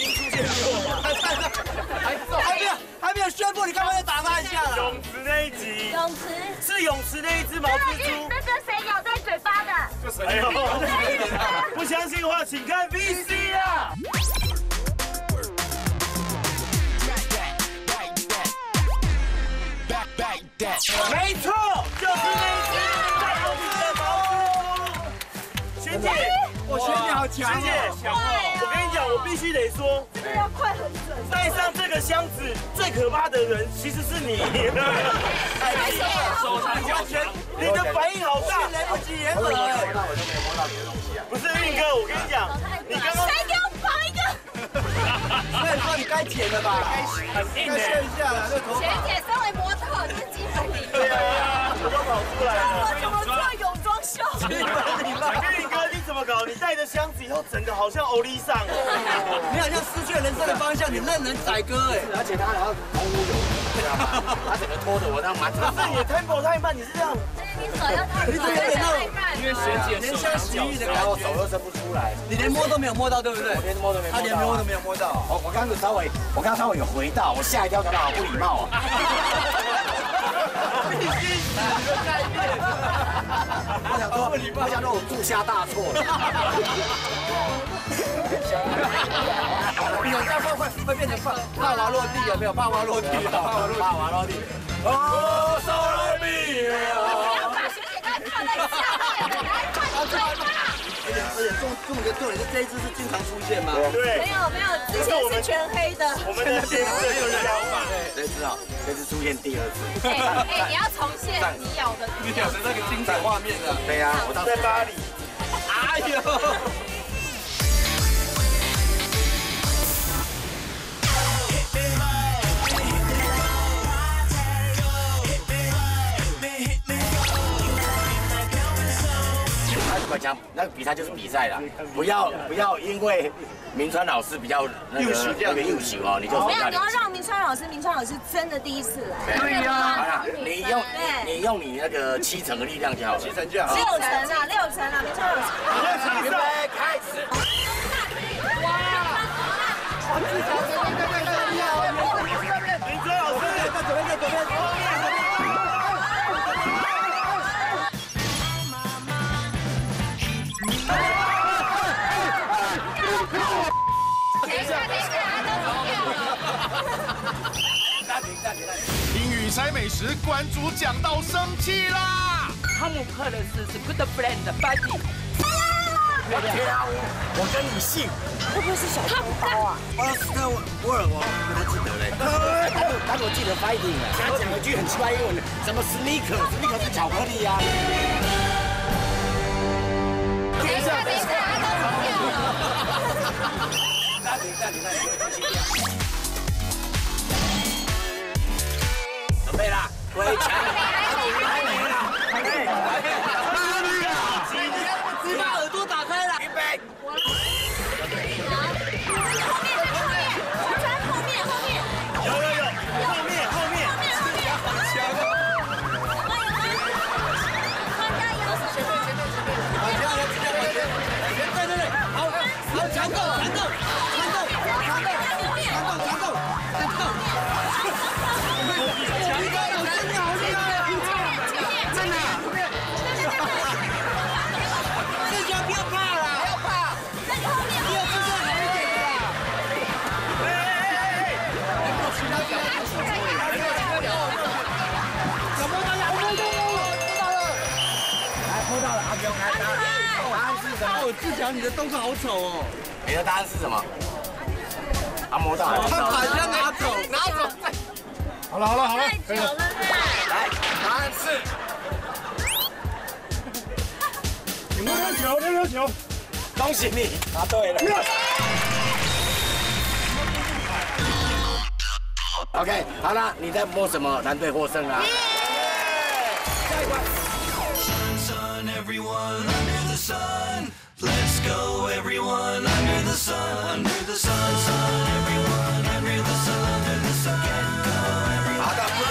还没有宣布，你干嘛要打他一下？ 泳池那一集。 泳池是泳池那一只毛蜘蛛。 那个谁咬在嘴巴的？ 就是哎呦，不相信的话，请看 VC 啊。没错，就是那一只在泳池的毛蜘蛛。学姐， 我学姐好强学姐，我跟你讲，我必须得说， 这个要快很准。 带上这个箱子最可怕的人其实是你。 手长脚长， 你的反应好大， 来不及掩耳。 我都没有摸到你的东西啊。 不是运哥，我跟你讲，你刚刚谁给我绑一个？ 所以说你该剪了吧？ 很硬该卸一下了，这头学发。 姐身为模特，这是基本礼貌。 对啊，我都跑出来了。 我怎么做泳装秀？ 运哥，你怎么搞？你带着箱子以后，整个好像欧丽上。 你好像失去了人生的方向，你任人宰割哎。 而且他好像毫无有，知道吗？他整个拖着我，这样蛮不是你的 tempo 太慢，你是这样。 你手要太你怎么有点那种因为学姐怜香惜玉的感然后手觉？ 又伸不出来， 你连摸都没有摸到，对不对？ 我连摸都没摸到。 他连摸都没有摸到。 我刚刚稍微有回到，我吓一跳，觉得好不礼貌啊。 必须死的概念。 我想说我铸下大错。 你这样会变成帕娃落地，有没有？帕娃落地， 帕娃落地。哦，sorry 把学姐刚放在下面，来快点！ 而且重点是这一只是经常出现吗？ 对， 没有，之前是全黑的。 我们的电视有人想法。 这次出现第二次。 哎，你要重现你咬的那个精彩画面啊！ 对呀，我在巴黎。 哎呦！ 讲那个比赛就是比赛啦，不要因为明川老师比较那个优秀哦，你就没有，你要让明川老师真的第一次来。 对呀，好啦，你用你那个7成的力量就好了 ，7成就好。 6成啊，明川老师。 预备开始。 哇！明川老师在左边。 英语猜美食，关主讲到生气啦！ 汤姆克的是 Good Friend Buddy。 我跟你姓， 会不会是小汤包啊？ 巴斯特沃尔王，我还记得嘞。 他给我记得 fighting 啊，他讲了一句很奇怪英文，什么 sneaker 是巧克力呀。暂停，准备啦，围墙，还没啦， 只把耳朵打开了， 预备。 志强，你的动作好丑哦！ 你的答案是什么？他摸到了， 他把人家拿走。 好了，可以了。 来，答案是。 你摸溜球， 恭喜你答对了。OK， 好了，你在摸什么？蓝队获胜啦。下一关。 Let's go, everyone, under the sun, everyone, under the sun, under the sun. Get go, everyone.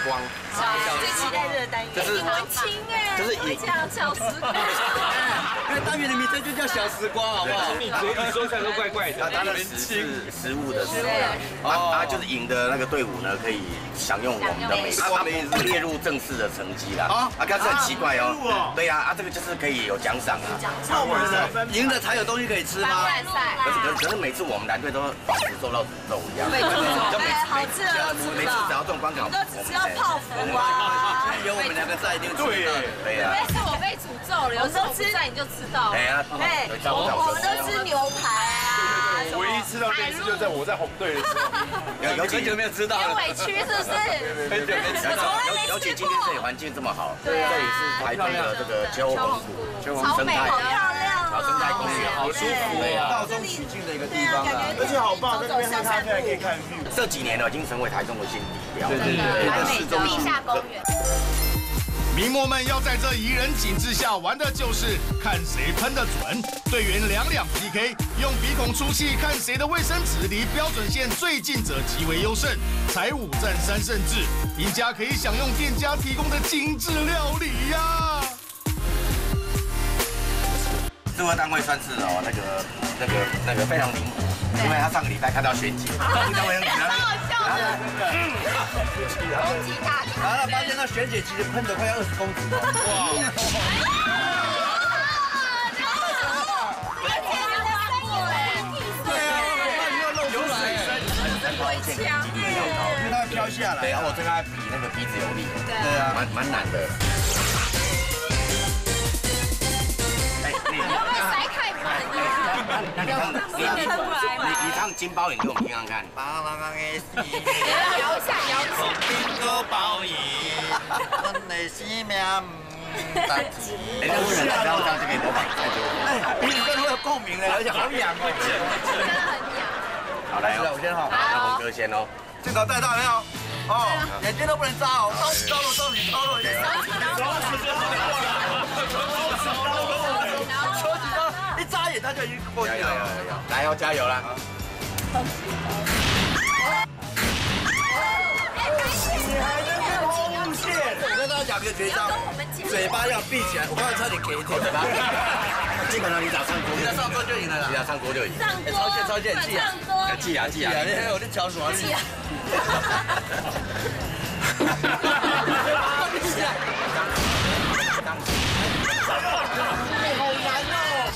光。 最期待这个单元。 就是很文青哎， 就是会讲小时光。 因为单元的名称就叫小时光，好不好？ 从你嘴里说出来都怪怪的。 它的食物的食物啊，就是赢的那个队伍呢，可以享用我们的美食，不列入正式的成绩啦。啊，但是很奇怪哦。对呀，这个就是可以有奖赏啊。 那我们赢了才有东西可以吃吗？ 可是每次我们蓝队都受到诅咒一样。 好吃的都吃不到。 每次只要中关卡， 都只吃到泡芙啊。 有我们两个在，一定吃到。 对呀。 但是我被诅咒了，有时候吃在你就吃到。 哎呀， 对，我们都吃牛排啊。 唯一吃到那次就在我在红队的时候， 有很久没有吃到了，委屈是不是？ 很久没吃到， 尤其今天这里环境这么好，这里是台北的这个秋红谷， 超美，好漂亮哦， 生态公园，好舒服啊，道中取静的一个地方啊， 而且好棒，在那边喝咖啡还可以看 view。 这几年了，已经成为台中的新地标， 对，地下公园。 名模们要在这宜人景致下玩的就是看谁喷得准，队员两 PK， 用鼻孔出气看谁的卫生纸离标准线最近者极为优胜，才5战3胜制，赢家可以享用店家提供的精致料理呀。 制作单位算是那个非常灵活，因为他上个礼拜看到璇姐， 超好笑的， 然后发现那璇姐其实喷得快要20公尺了，因为它会飘下来， 对，然后我这个还比那个鼻子有力， 对啊， 蛮难的。你唱金包银给我们听看看。 摇一下。 金包银，我的生命人家不能不要这样就可以模仿太多。 鼻子真的会有共鸣嘞，而且好痒哦。 真的很痒。 好来哦， 我先好， 那红哥先哦。 镜头带到没有？哦，眼睛都不能眨哦，手指头了，一眨眼他就已经过去了。 来哦，加油啦！ 你还能跟红路线？我跟大家讲个绝招，嘴巴要闭起来。我刚才差点给嘴巴。 基本上你只要上桌， 你只要上桌就赢了啦。 你只要上桌就赢。 超贱，记啊！记啊！我就瞧什么？记啊！好难哦！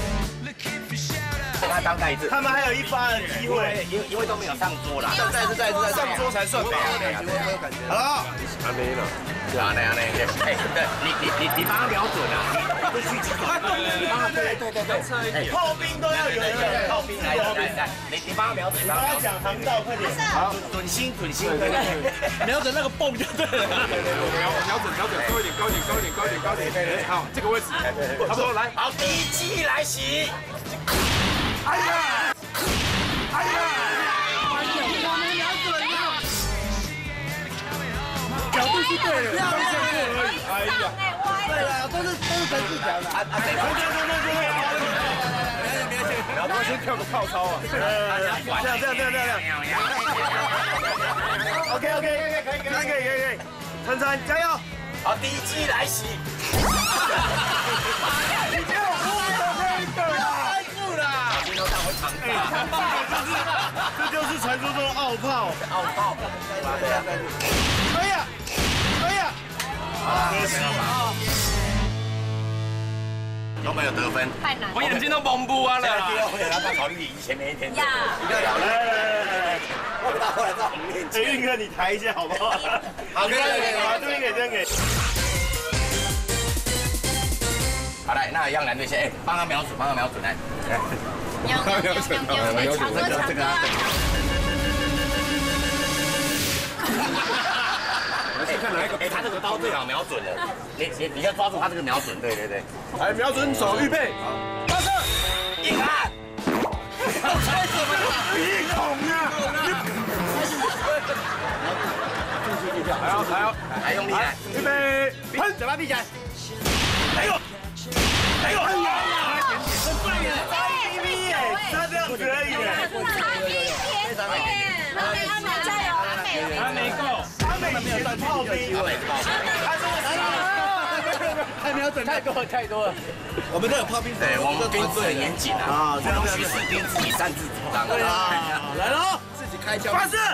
他当再一次， 他们还有一发的机会， 因为都没有上桌啦， 再上桌才算美。 我有感觉。好了， 还没呢。 对啊，那哎，你帮他瞄准啊！你去击掌，你帮他对， 炮兵都要有人，炮兵来， 你帮他瞄准， 你帮他讲航道，快点。 好，准心，对， 瞄准那个泵就对了。 瞄准，高一点，对，好，这个位置，差不多，来， 好，第一击来袭。 哎呀！ 我们瞄准了， 角度是对的，方向错而已。哎呀， 对啊，都是陈志强的。 对，然后先跳个炮操啊！这样。OK，可以，陈晨加油！ 好，第一击来袭。 你给我5个啦！这就是传说中的奥炮。哎呀！可惜都没有得分， 太难。 我眼睛都蒙不完了。 我也要考虑以前那一天。 呀！ 来，后来在我们面前。运哥，你抬一下好不好？ 好，可以， 这边给。 好来，那一样蓝队先，帮他瞄准，来。 瞄抢歌。 看哪一个？他这个刀最好瞄准了，你要抓住他这个瞄准，对。 来，瞄准手，预备，发射！ 你看， 猜什么？鼻孔啊！ 还用力来， 预备，喷， 嘴巴闭起来。 哎呦！很棒耶！他这样子而已。 加油！ 他没够，他每以前的炮兵太多了，太多了。 我们都有炮兵， 对，我们兵很严谨啊，不容许士兵自己擅自主张。 对啊，来喽，自己开枪，发射！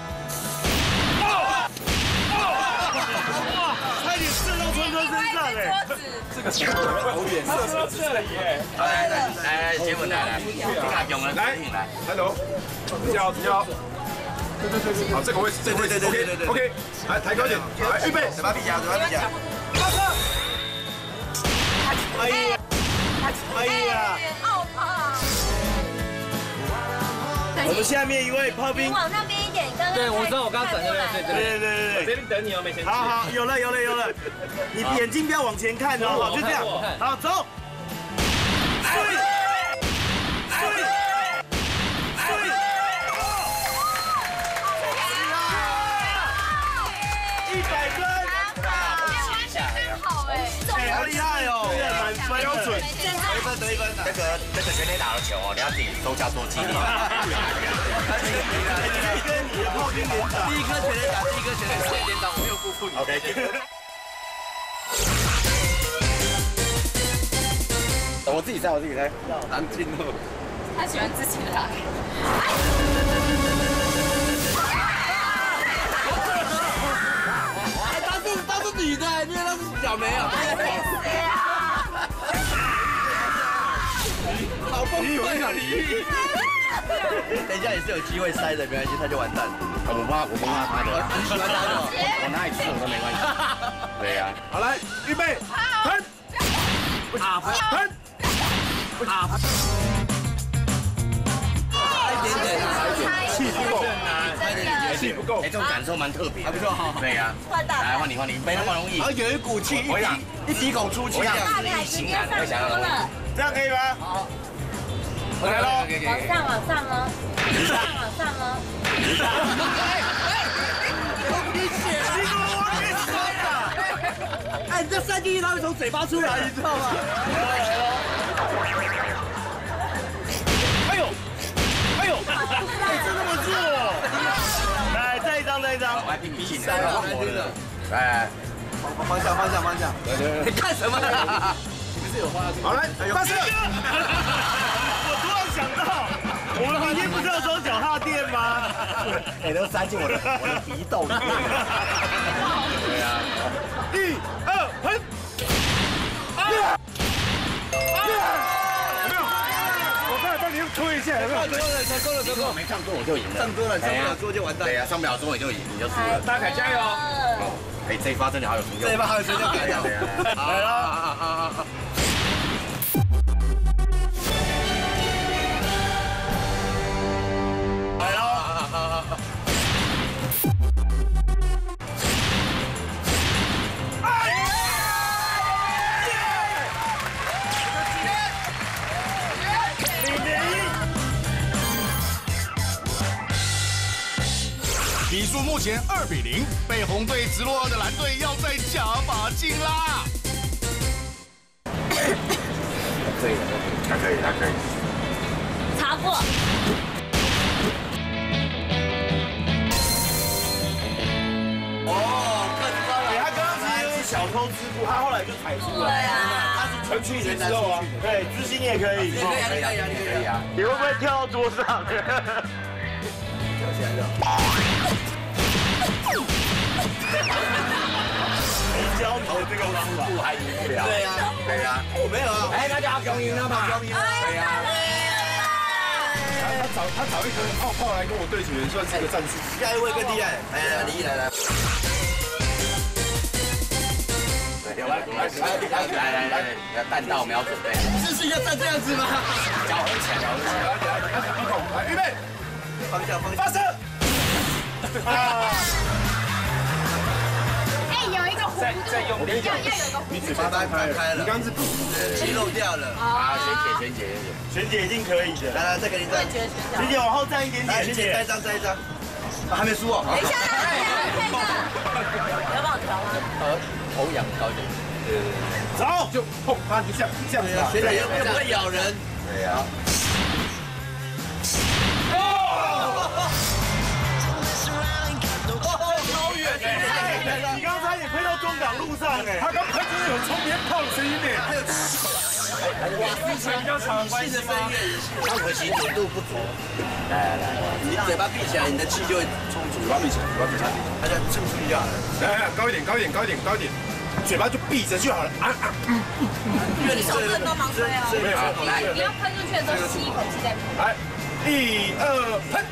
差点射到川哥身上哎！这个好远，射到这里耶！ 来，接吻来，大勇人来， 抬头，直交，对，好，这个位置，这个位置 ，OK， 来抬高点，来预备， 嘴巴闭夹，发射！哎呀！ 奥帕。 我们下面一位炮兵， 你往那边一点，刚刚对，我知道我刚刚转这边， 对， 这边等你哦，没先。 好，有了，你眼睛不要往前看哦，好，就这样，好，走。好厉害哦！蛮标准，得一分。 这个全垒打的球哦，你要自己收下做纪念。 你的炮兵连打， 第一颗全垒打，连打，我没有辜负你。 OK。我自己猜， 难听哦。 他喜欢自己来。 她是女的，因为她是小梅啊。好崩溃啊你！等一下也是有机会塞的，没关系，他就完蛋了。 我不怕他的， 你喜欢他的， 我哪里吃我都没关系。对呀， 好来，预备，喷，喷， 气不够，哎，这种感受蛮特别， 还不错哈。 对呀，来换你，没那么容易。 啊，有一股气，一鼻孔出气， 我想是型男，我想要容易， 这样可以吗？ 好， 我来喽， 往上吗？往上吗？ 哎，你这塞进去，它会从嘴巴出来，你知道吗？哎呦，真那么弱！来，再一张。 我还比你近，来， 方向。 你看什么？你们是有话要说？ 好来，发射！ 我突然想到，我们明天不是要装脚踏垫吗？ 哎，都塞进我的鼻窦里面。对啊 ，1、2，喷！我刚才帮你推一下，有没有？ 成功了， 没上桌我就赢了， 上不了桌就完蛋。 对呀，上不了桌你就赢，你就输了。 大凯加油！ 哎，这一发真的好有成就感。 这一发好有成就感。来了， 比数目前2-0，被红队直落2的蓝队要再加把劲啦！ 可以，他可以。 超过。 他刚刚其实是小偷吃布，他后来就踩出来。他是成群之后啊， 对，知心也可以。 可以啊。 你会不会跳到桌上？跳起来的。教你的这个方法， 还赢不了。对呀， 我没有啊。 哎，那就阿雄赢了嘛。 对呀。 他找一个炮来跟我对决，算是个战术。 下一位更厉害，来，李毅来。 来，弹道我们要准备。 姿势要站这样子吗？ 脚很起来， 预备， 方向， 发射。 有一个弧度， 再用力， 要有一个弧度。 你嘴巴张开了， 你刚刚是肌肉掉了。 啊，璇姐一定可以的。来，再给你站。璇姐往后站一点点。璇姐再一张。还没输哦。 等一下，要帮我调吗？ 头仰高一点。 走， 就碰他，就这样子啊。 璇姐又不会咬人。 对呀。 超远！你刚才也推到桌中港路上哎，他刚喷出有冲鞭炮的声音呢。 之前比较长的关系吗？ 它可惜准度不足。来，你嘴巴闭起来，你的气就会冲出。嘴巴闭起来，大家注意一下。 来，高一点，嘴巴就闭着就好了。 因为你手不能帮忙吹哦。 来，你要喷出去的时候吸一口气再喷。 来，1、2，喷。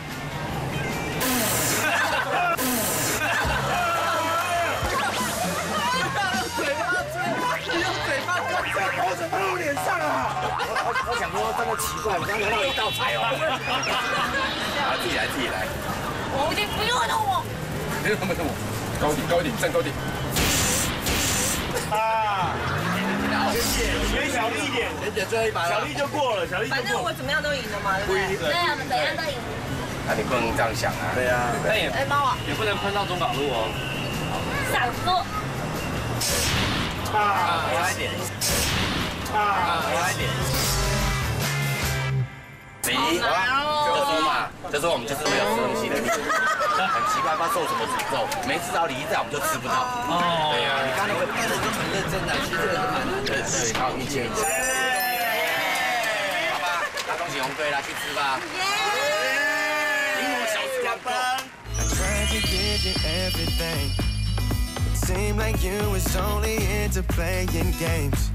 我怎么喷我脸上啊？ 我想说这么奇怪，我刚拿到一道菜哦。好，自己来。 我已经不用动我。 没有那么动我，高一点，站高点。 啊！谢谢，你给小丽一点， 最后一把， 小丽就过了，小丽就过了。 反正我怎么样都赢了嘛，对不对？ 对，我们怎样都赢。 那你不能这样想啊。 对啊。 但也哎，猫啊， 也不能喷到中港路哦。 闪过。 回来一点。这时候我们就是没有吃东西的，很奇怪，不知道受什么诅咒，没吃到梨在我们就吃不到。哦，对呀，你刚刚那个看着就很认真的，其实这个是蛮难的，对，靠运气。好吧，那恭喜红队啦，去吃吧。赢我小时加分。 Seemed like you was only into playing games.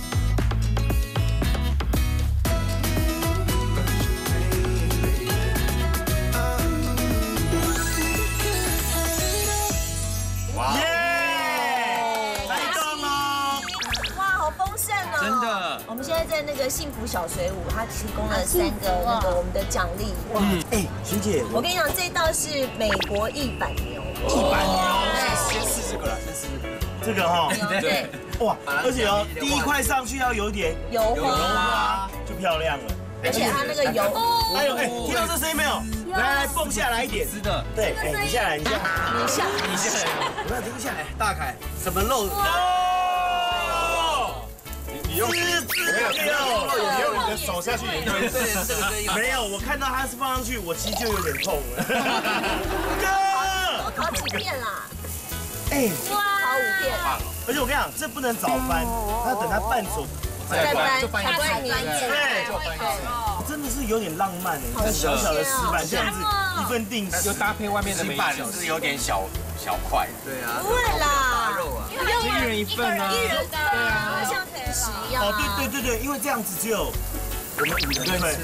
Wow. 耶！来动喽！ 哇，好丰盛哦！ 真的。 我们现在在那个幸福小水舞，它提供了3个那个我们的奖励。哇！ 哎，学姐， 我跟你讲，这道是美国100牛。 100牛。 先试这个啦，先试这个哈。 对。 哇，而且哦，第一块上去要有点油花， 就漂亮了。 而且它那个油， 哎呦哎，听到这声音没有？来蹦下来一点， 是的， 对，哎，你下来， 你下来， 不要停下来， 大凯，什么肉？ 你用， 你用你的手下去研究。没有，我看到它是放上去，我其实就有点痛了。 哥，烤几片啦？ 哎， 烤5片。 而且我跟你讲，这不能早翻，它等它半熟再翻， 大概年对，真的是有点浪漫哎，这小小的石板这样子一份定时， 就搭配外面的美板是有点小块。 对啊， 不会啦， 不用一人一份啊， 一人的，对啊，像甜食一样。 哦，对，因为这样子只有我们5个人。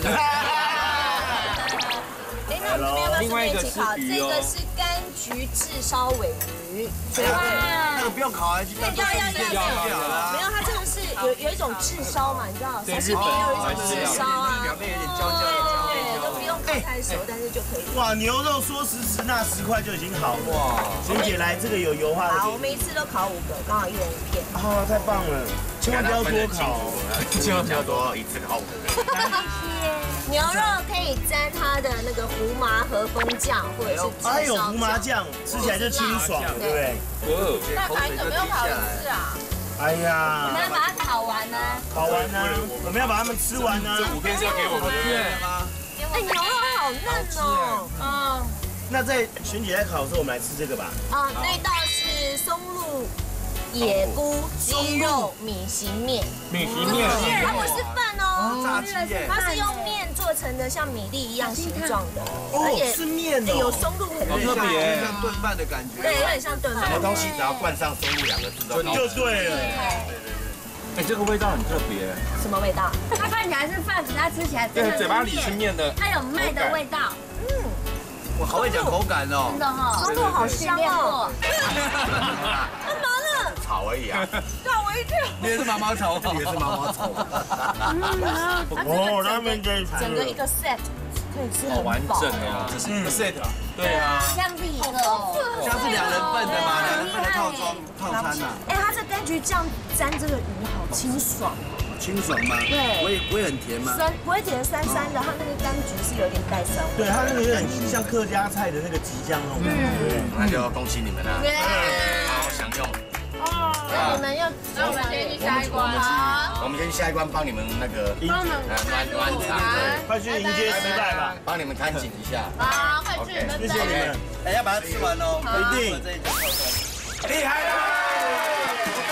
哎，那我们要不要顺便一起烤？这个是柑橘炙烧尾鱼， 那个不用烤啊， 要。没有，它这个是有一种炙烧嘛，你知道，沙西米也有一种炙烧啊， 表面有点焦， 对，都不用烤太熟，但是就可以。 哇，牛肉说时迟，那10块就已经好了。哇，璇姐来，这个有油花的。 好，我们一次都烤5个，刚好1人1片。 啊，太棒了！千万不要多烤， 千万不要多，一次烤5个。 牛肉可以沾它的那个胡麻和风酱，或者是还有胡麻酱，吃起来就清爽，对不对？ 那还怎么又烤1次啊？ 哎呀， 我们要把它烤完呢。 烤完呢，我们要把它们吃完呢。 这5片是要给我们的吗？ 哎，牛肉好嫩哦。 那在璇姐在烤的时候，我们来吃这个吧。 啊，那道是松露野菇鸡肉米型面。它不是饭哦， 炸鸡耶， 它是用面做成的，像米粒一样形状的。 哦，是面哦， 有松露，很特别，像炖饭的感觉。 对，有点像炖饭。 什么东西只要冠上松露2个字就对了。 哎，这个味道很特别。 什么味道？ 它看起来是饭，可是它吃起来真的对，嘴巴里是面的， 它有麦的味道。 我好会讲口感哦。 真的哈， 松露好香哦。 干嘛呢？ 炒而已啊。 吓我一跳。 你也是毛毛虫， 也是毛毛虫。 哦，拉面这一整个一个 set 可以吃很完饱。 整哦， 这是一个 set 啊。 对啊， 像是一个哦， 像是2人份的嘛，2人份的套餐呐。 哎，它这柑橘酱沾这个鱼好清爽。 清爽吗？ 对， 不会很甜吗？ 酸，不会甜，酸酸的，它那个柑橘是有点带酸味。 对，它那个有点像客家菜的那个吉酱那种感觉。 那就恭喜你们啦，好好享用。 那你们要，那我们先去下一关啊。 我们先去下一关，帮你们那个暖场， 快去迎接失败吧， 帮你们看景一下。 好，快去你们。 谢谢你们。 哎，要把它吃完哦， 一定。 这一家套餐。 厉害了！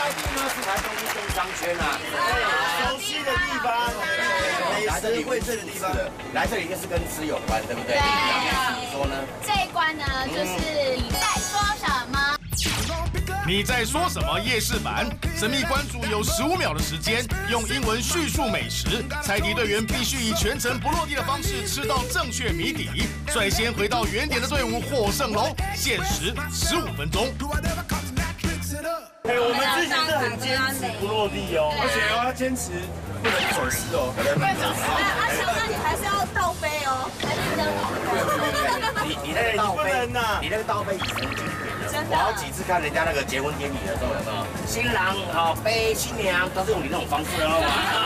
一定呢是台中市工商圈啊， 熟悉的地方，美食荟萃的地方， 来这里就是跟吃有关，对不对？ 对。 怎么说呢？ 这一关呢，就是你在说什么？ 你在说什么？夜市版神秘关主有15秒的时间，用英文叙述美食，猜题队员必须以全程不落地的方式吃到正确谜底。率先回到原点的队伍获胜喽！限时15分钟。 我们之前是很坚持不落地哦， 而且要坚持不能走失哦。 不能走失。小那你还是要倒杯哦，还是要倒杯。 你那个倒杯，你那个倒杯已经经典了。我好几次看人家那个结婚典礼的时候，有没有？新郎好背新娘，都是用你那种方式哦。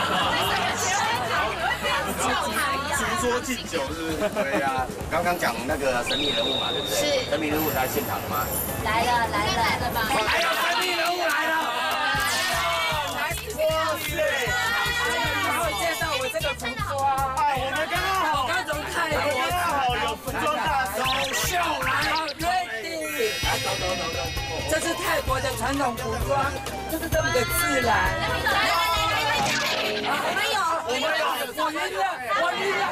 逐桌敬酒是不是？ 对呀，刚刚讲那个神秘人物嘛，对不对？是。神秘人物在现场了吗？ 来了吧！ 来了，神秘人物来了！ 哇塞！ 然后介绍我这个服装。 我们刚刚好，有服装大手秀来 ，ready！ 这是泰国的传统服装，就是这么的自然。我们有，我赢了，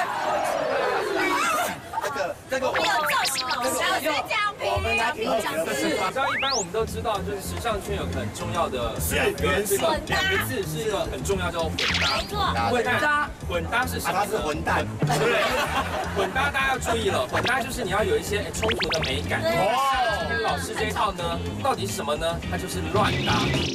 这个我有造型老师， 我们来评奖的是， 你知道一般我们都知道，就是时尚圈有个很重要的2个字是一个很重要，叫做混搭。混搭是什么？ 它是混蛋。 对，混搭大家要注意了，混搭就是你要有一些冲突的美感。哇，今天老师这一套呢，到底是什么呢？它就是乱搭。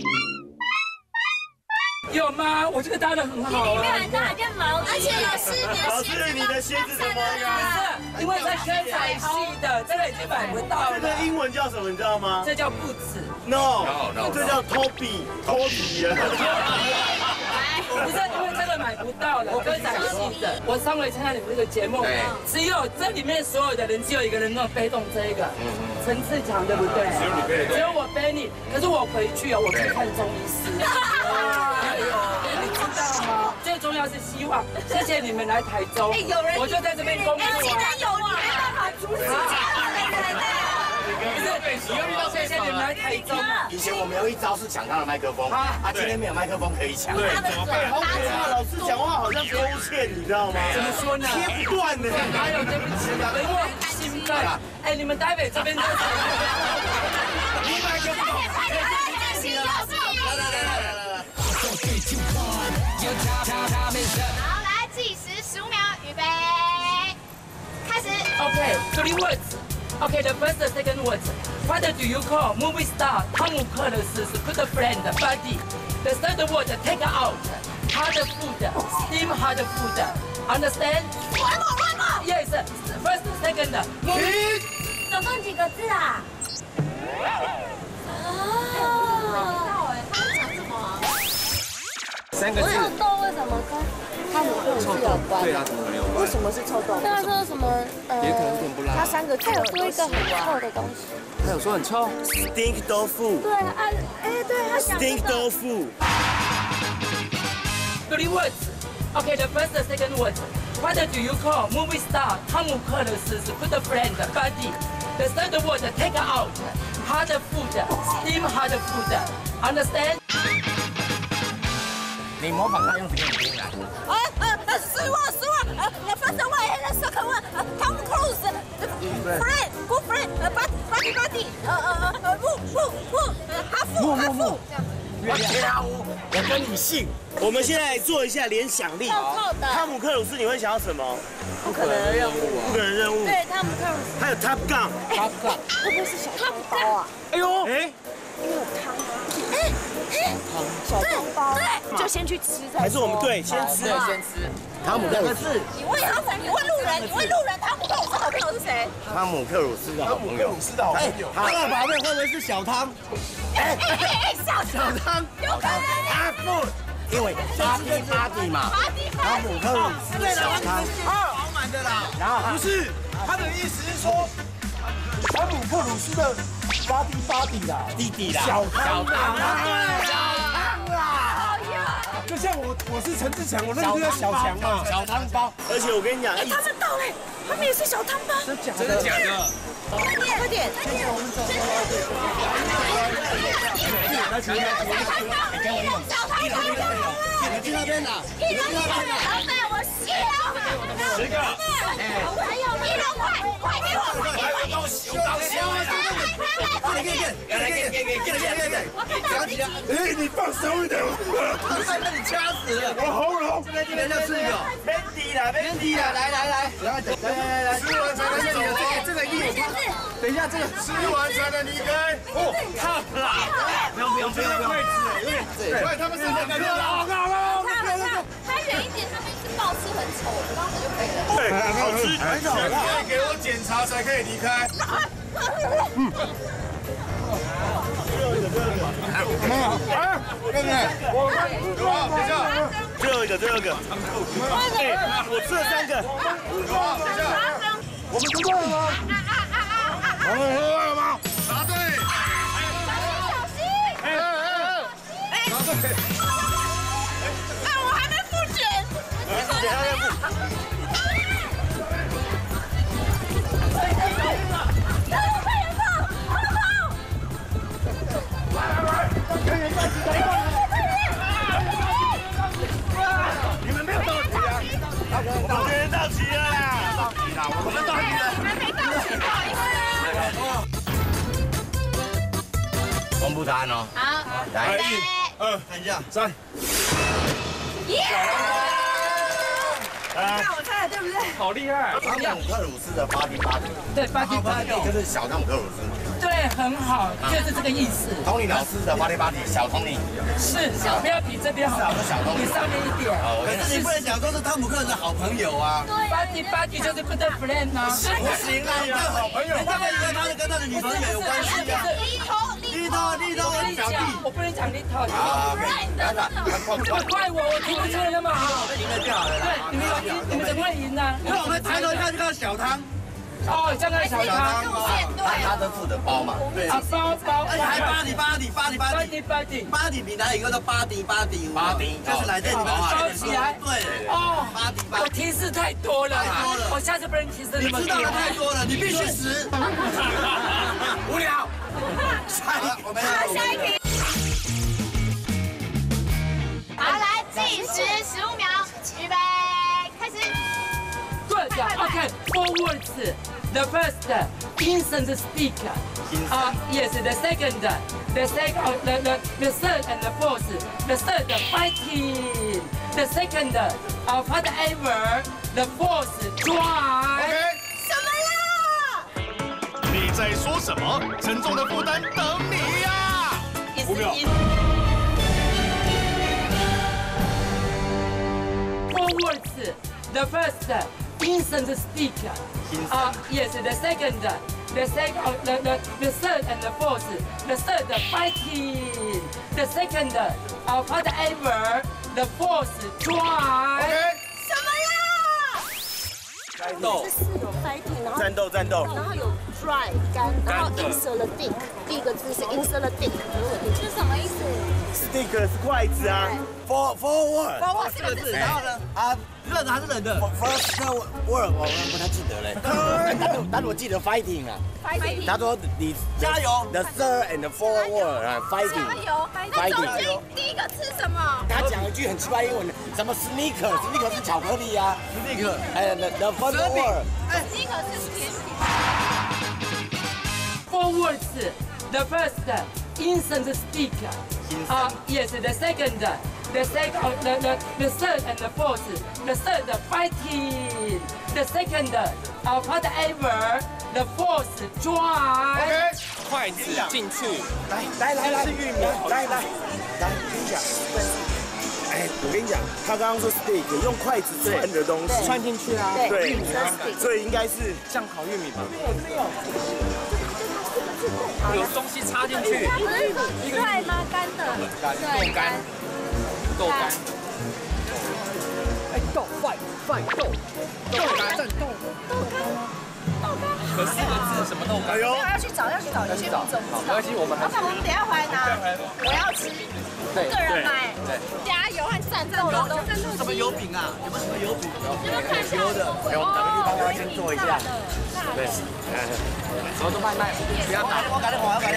有吗？我这个搭的很好啊。 很大一件毛衣，而且老师你的鞋子怎么了？ 因为在圈彩系的，这个已经买不到了。 这个英文叫什么？你知道吗？ 这叫不止。 No， 这叫托比啊。 不是因为这个买不到了，歌仔戏的。我上回参加你们这个节目，只有这里面所有的人，只有一个人能背动这个，陈志强对不对？ 只有你背得动。 只有我背你，可是我回去我去看中医师。你知道吗？最重要是希望，谢谢你们来台中，我就在这边工作。 竟然有你没办法阻止这样的人呢？ 谢谢你们来台中。 以前我们有一招是抢他的麦克风，今天没有麦克风可以抢。 对，怎么办？ 好可怕，老师讲话好像勾芡，你知道吗？ 怎么说呢？ 贴不断的。 还有对不起啊，因为兴奋。你们台北这边都是。 你麦克风。 好，来计时15秒，预备，开始。 Okay, 3 words. Okay, the first, the second words. What do you call movie star? 汤姆克鲁斯 good friend, buddy. The third word, take out. Hard food, steam hard food. Understand? One more. Yes, first, second. 总共几个字啊？ 3个字。 臭豆为什么跟汤姆克鲁斯有关？ 对啊，怎么没有关？ 为什么是臭豆？他说什么？ 也可能甜不辣。 他3个字有说一个很臭的东西。 他有说很臭 ？Stink 豆腐。 对啊，对他想。 Stink 豆腐。 3 words. Okay, the first, the second word. What do you call movie star? 汤姆克鲁斯 good friend, buddy. The third word, take out. Hard food, steam hard food. Understand? 你模仿他用这个语音来。 失望。The first one and the second one. Tom Cruise. Friend, good friend. Buddy. 木。 我跟你姓。我们现在做一下联想力。汤姆克鲁斯，你会想要什么？ 不可能的任务。对，汤姆克鲁斯。 还有 Top Gun。 会不会是小汤包啊？ 哎呦， 因为有汤。小汤包。对，就先去吃。 还是我们对，先吃。汤姆克鲁斯。 你问路人，汤姆克鲁斯好朋友是谁？ 汤姆克鲁斯的好朋友。 他的宝贝会不会是小汤？ 小汤，有可能。 阿富， 因为巴蒂嘛。 汤姆克鲁斯的小汤。 饱满的啦。 然后不是，他的意思是说，汤姆克鲁斯的巴蒂啦， 弟弟啦， 小汤啦。 就像我是陈志强，我那个叫小强嘛， 小汤包。 而且我跟你讲， 他们到嘞， 他们也是小汤吗？ 真的假的？ 快点！ 来，请你去那边拿。 老板，我谢了。 10个。 还有1人快给我！ 你放手一点！ 快被你掐死了！ 我喉咙。 这边要吃一个。别提了，来，来， 吃完才能走啊！ 这个一有汤。等一下，这个吃完才能离开。 哦，烫啦！不用，位置快，他们3个了。 拍远一点，他们是爆吃很丑，这样子就可以了。 对，好吃， 很好看。给我检查才可以离开。等一下， 最后一个。我吃了3个。 等一下， 我们都对了吗？我们喝了吗？ 答对。 小心！答对。我还没付钱。 你们没有到齐啊！我们人到齐了啦！我们到齐了。 还没到齐，不好意思。 公布答案哦。 好， 来 1、2， 看一下 3。 看我猜的对不对？ 好厉害！ 汤姆克鲁斯的巴蒂， 对，巴蒂， 就是小汤姆克鲁斯嘛。 对，很好，就是这个意思。 托尼老师的巴蒂，小托尼。 是，不要比这边好，你上面一点。 可是你不能讲说是汤姆克鲁斯的好朋友啊。 巴蒂就是 good friend 啊。 不行啊，你看好朋友，他们以为他是跟他的女朋友有关系啊。立头跟小弟， 我不能讲立头。 好， 怪我听不出来那么好。 赢了就好了。 对，你们怎么会赢呢？ 因为我们抬头一看就看到小汤。 哦，这样小汤。 他的负责包嘛。 对。 啊，包。 而且还巴迪比哪里叫做巴迪，就是来自你们的包起来。 对。 哦， 巴迪。 我提示太多了，我下次不能提示那么多。 你知道的太多了，你必须10。 无聊。 我们下一题。 好，来计时15秒，预备，开始。 Good. Okay. 4 words. The first, instant speak. Yes. The second, the third and the fourth. The third, fighting. The second, whatever. The fourth, drive. 什么啦？ 你在说什么？沉重的负担等你呀！5秒。 4 words. The first, instant speak. Yes. The second, the third and the fourth. The third, fighting. The second, whatever. The fourth, drive. 什么啦？ 战斗。 这是有 fighting， 然后战斗， 然后有 dry 干，然后 insert the dick， 第一个字是 insert the dick， 这是什么意思 ？Stick 是筷子啊。Forward 4个字，然后呢？热的还是冷的 ？First word 我不太记得嘞，但我记得 fighting 啊。 fighting。 他说你加油。 The third and fourth word 啊 fighting。 加油。那中间第一个吃什么？ 他讲一句很奇怪英文，什么 sneaker 是巧克力啊。 sneaker。 The first word。 sneaker 是甜品。 4 words. The first, instant speak. Yes. The second, the third and the fourth. The third, fighting. The second, whatever. The fourth, drive. 筷子进去。 来，是玉米。来，跟你讲。我跟你讲，他刚刚说 steak 用筷子穿的东西穿进去啊。 对，所以应该是酱烤玉米吧。有东西插进去。 dry 吗？干的。 豆干。豆干。 豆干。 可 4个字什么豆干？ 要去找，有些名字我不知道。 没关系，我们还是。 我们等下回来拿。我要吃，个人买。加油和战斗的都是什么油饼啊？有没有什么油饼？ 油的。 给我们找个地方要先坐一下。对， 什么都卖，不要打。 我赶紧还，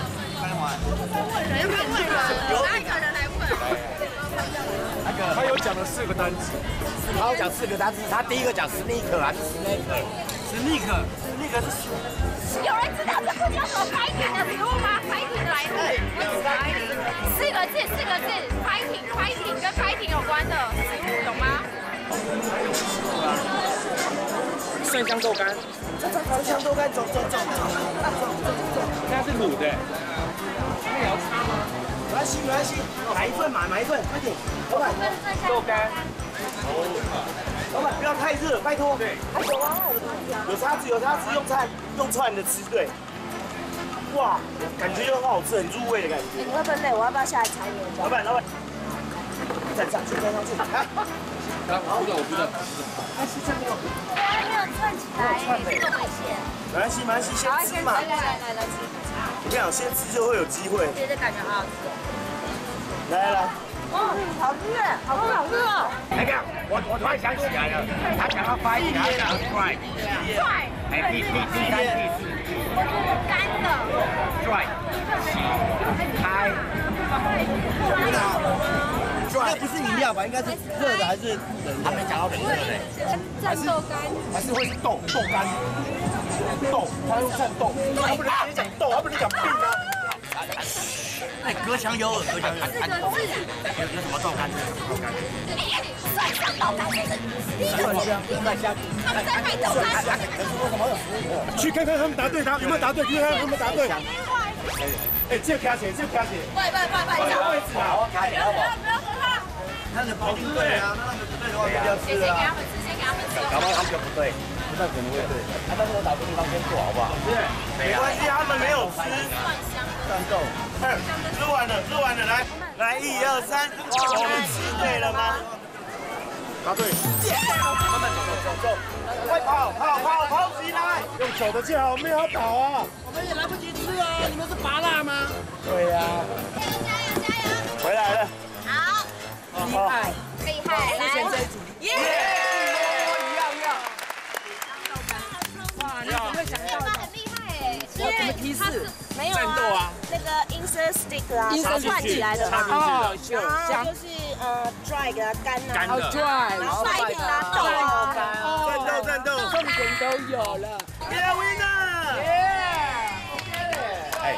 哪一个人来问？ 他有讲了4个单词， 他有讲4个单词，他第一个讲 sneaker 还是 sneaker 是。 有人知道这附近有什么拍艇的食物吗？拍艇的来路，4个字，fighting跟fighting有关的食物有吗？ 蒜香豆干。 蒜香豆干，走。 那是卤的。那也要擦吗？ 没关系，买一份，快点，老板。 豆干。 老板不要太热，拜托。对。有叉子，用串的吃，对。哇，感觉又很好吃，很入味的感觉。 你会分类，我要不要下来查你的？ 老板，站上去。 我不知道。 还没有串起来，这么危险。 没关系，先吃嘛。 来吃。 我跟你讲，先吃就会有机会。 觉得感觉好好吃。 来。 好吃哦！ 那个，我突然想起来了，他讲到发音，他讲 dry， 哎，第3、第4， 干的 dry， 开， 那不是饮料吧？应该是热的还是冷的？ 他没讲到冷热的， 战斗干， 还是会是豆干，他用战斗，他不能直接讲豆，他不能讲病啊。 哎，隔墙有耳，有什么豆干？ 蒜香豆干， 蒜香， 他们在卖豆干。 去看看他们答对，有没有答对？看看他们答对。哎，这卡起， 拜， 找位置啊！ 不要喝它。 那你不一定对啊，那不对的话就不要吃了。 先给他们吃。 搞不好他们就不对，那可能会对。但是我找个地方先坐好不好？ 对，没关系，他们没有吃。战斗。吃完了，来，1、2、3，我们吃对了吗？ 答对。 慢慢走，快跑起来！ 用走的就好，没有要跑啊。 我们也来不及吃啊，你们是拔辣吗？ 对呀。 加油！ 回来了。 好。厉害，来。耶！ 哇，你怎么会想到？ 很厉害哎！ 因为它是没有啊，那个 insert stick 啊，它串起来的嘛，然后就是dry 给它干啊，然后 fighting 啊，豆啊， 战斗， 重点都有了。 Yeah winner！ 哎，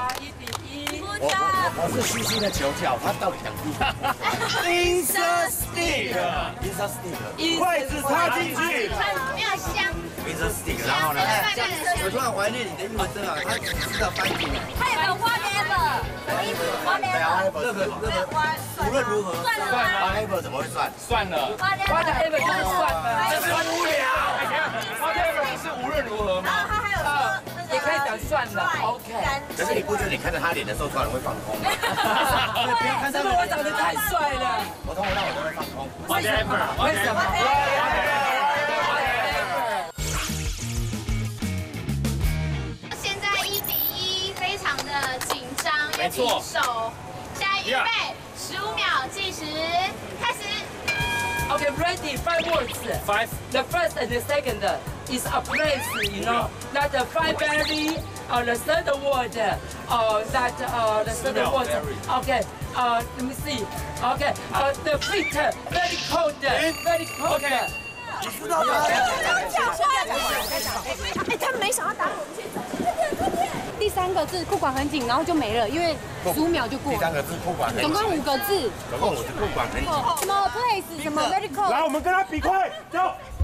我是虚心的求教，他到底想听 ？Insert stick，筷子插进去， 没有香。 Insert stick，然后呢？ 我突然怀念你的英文真啊，他只知道 fighting。 他有个 whatever，什么意思 ？whatever， 任何，无论如何， 算了 ，whatever 怎么会算？ 算了 ，whatever 就是算了， 这是无聊。 whatever 不是无论如何吗？ 然后他还有说那个也可以讲算了 ，OK。 可是你不觉得你看着他脸的时候，突然会放空吗？ 是不是我长得太帅了？ 我通常我都会放空。 为什么？ 现在1比1，非常的紧张， 没错。 手，现在预备，15秒计时，开始。 Okay, ready, 5 words. 5. The first and the second is a place, you know, that the 5 berry, the third word, that the third word. Okay, let me see. Okay, the feet, very cold, very cold. Okay. 知道吗？哎，他们没想要打我们去找。 第3个字裤管很紧，然后就没了，因为15秒就过了。 第3个字裤管很紧， 总共5个字。 总共裤管很紧。 什么 place， 什么 very cold。 来，我们跟他比快，走。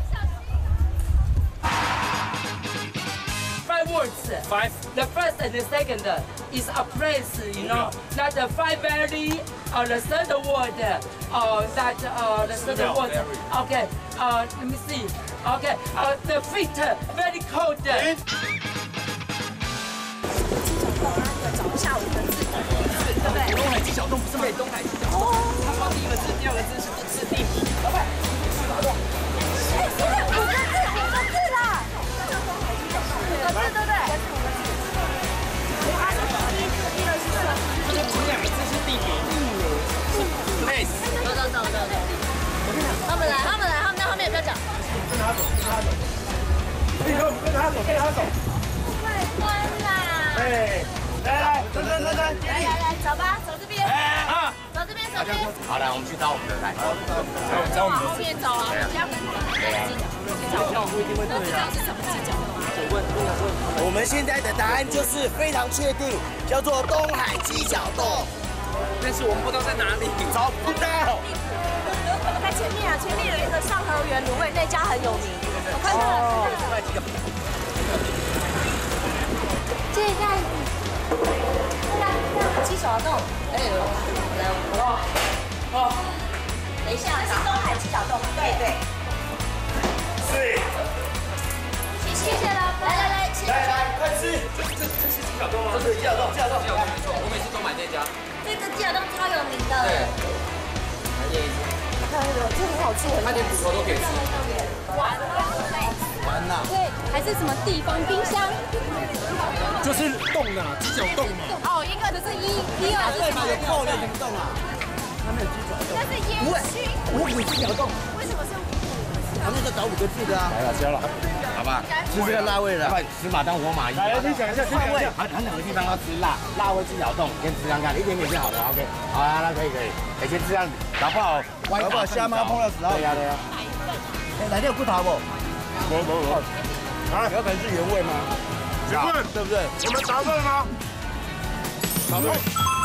5 words. 5. The first and the second is a place, you know, that the 5 berry, the third word, that the third word. Okay, let me see. Okay, the feet, very cold. 找下5个字，对不对？ 东海鸡小洞不是美东海鸡小洞。他放第1个字，第2个字是地名。老板，5个字啦。 他走。立刻跟着他走，跟着他走。 快关啦！ 哎，来，等， 来，走吧，走这边。 啊， 走这边，走这边。 好，来，我们去找我们的来。 走往后面走啊，不要跟不一定会对啊。是什么鸡脚冻？ 我们现在的答案就是非常确定，叫做东海鸡脚冻。 但是我们不知道在哪里， 找不到。 在前面啊，前面有一个上河园卤味，那家很有名。我看到了。 这一袋子， 鸡脚冻。哎呦，等一下，这是东海鸡脚冻。对。 是。 谢谢了，来，谢谢。 来，快吃。 这是鸡脚冻吗？ 这是鸡脚冻， 没错，我每次都买这家。 这个鸡脚冻超有名的。 对。 看这个，这很好吃。 它连骨头都可以吃。 完了。 对，还是什么地方冰箱？ 就是冻啊，鸡脚冻嘛。 哦，一个就是一二是什么？ 有扣的灵动啊。他们有鸡脚冻。 那是烟熏。 五谷鸡脚冻。 为什么是五谷？ 他那个找5个字的啊。 来了，交了，好吧？ 吃这个辣味的， 快吃马当活马医。 来，你讲一下， 辣味，很两个地方要吃辣，辣味鸡脚冻，先吃看看，一点点就好了。OK， 好啊，那可以，先吃样，搞不好虾妈碰到时候。 对呀。 哎，哪天有不逃不？ 没。啊， 有可能是原味吗？ 请问对不对？ 我们答对吗？答对。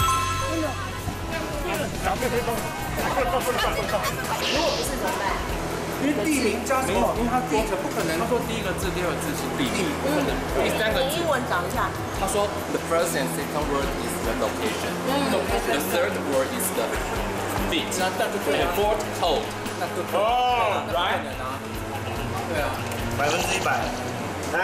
答对成功。 如果不是怎么办？ 因为地名加什么？因为他不可能。他说第一个字、第二个字是地名，不可能。第三个字。 英文讲一下。 他说 the first and second word is the location. The third word is the feet. 那就对了。Fourth toe. 那就对了。哦，不可能啊。对啊。 100%。来，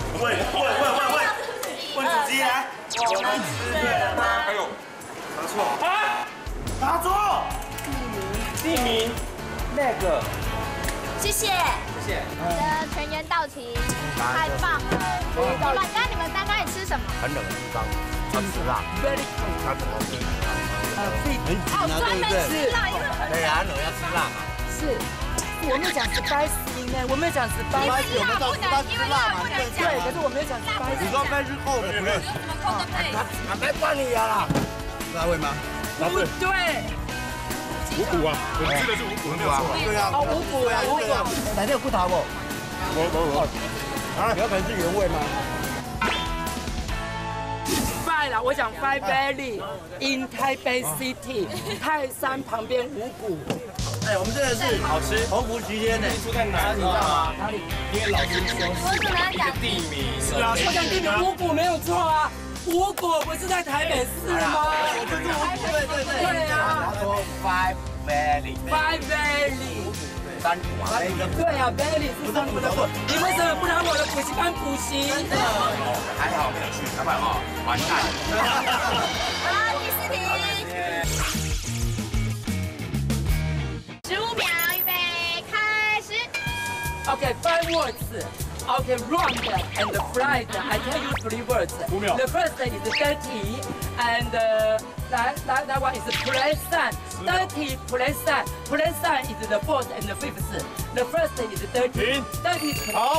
问主机来。 我们吃对了吗？ 还有，答错。啊？答错。地名。那个。 谢谢。你的全员到齐，太棒了！你们刚刚也吃什么？ 很冷的地方，要吃辣。它怎么地？ 哦，专门吃辣，因为很对啊，很冷要吃辣嘛。 是。我没有讲spicy 呢，我没有讲 spicy， 因为辣不能，因为辣不能讲。 对，可是我没有讲 spicy。 你说spicy扣的不是？ 怎么扣的配？ 没管你呀啦。 辣味吗？ 不对。 五谷啊，我吃的是五谷，没有错。 对啊。 哦，五谷呀，五谷。 哪天有不逃不？ 我。啊， 有可能是原味吗？ 啦，我讲 Five Valley in Taipei City， 泰山旁边五谷。 哎，我们真的是好吃，鸿福齐天呢。 出在哪里？你知道吗？ 哪里？ 因为老师说一个地名。 是啊， 我讲地名五谷没有错啊，五谷不是在台北市吗？ 对啊。 他说 Five Valley。 Five Valley。 山谷啊。 对啊 ，Valley 是山谷的谷。你为什么不来我的补习班补习？ 还好没有去，要不然哦，完蛋。 好，第4题。15秒，预备，开始。 Okay, 5 words. Okay, round and fried. I tell you 3 words. 5秒。 The first is dirty, and that one is pleasant. Dirty, pleasant. Pleasant is the fourth and the fifth. The first is dirty. Dirty. 好。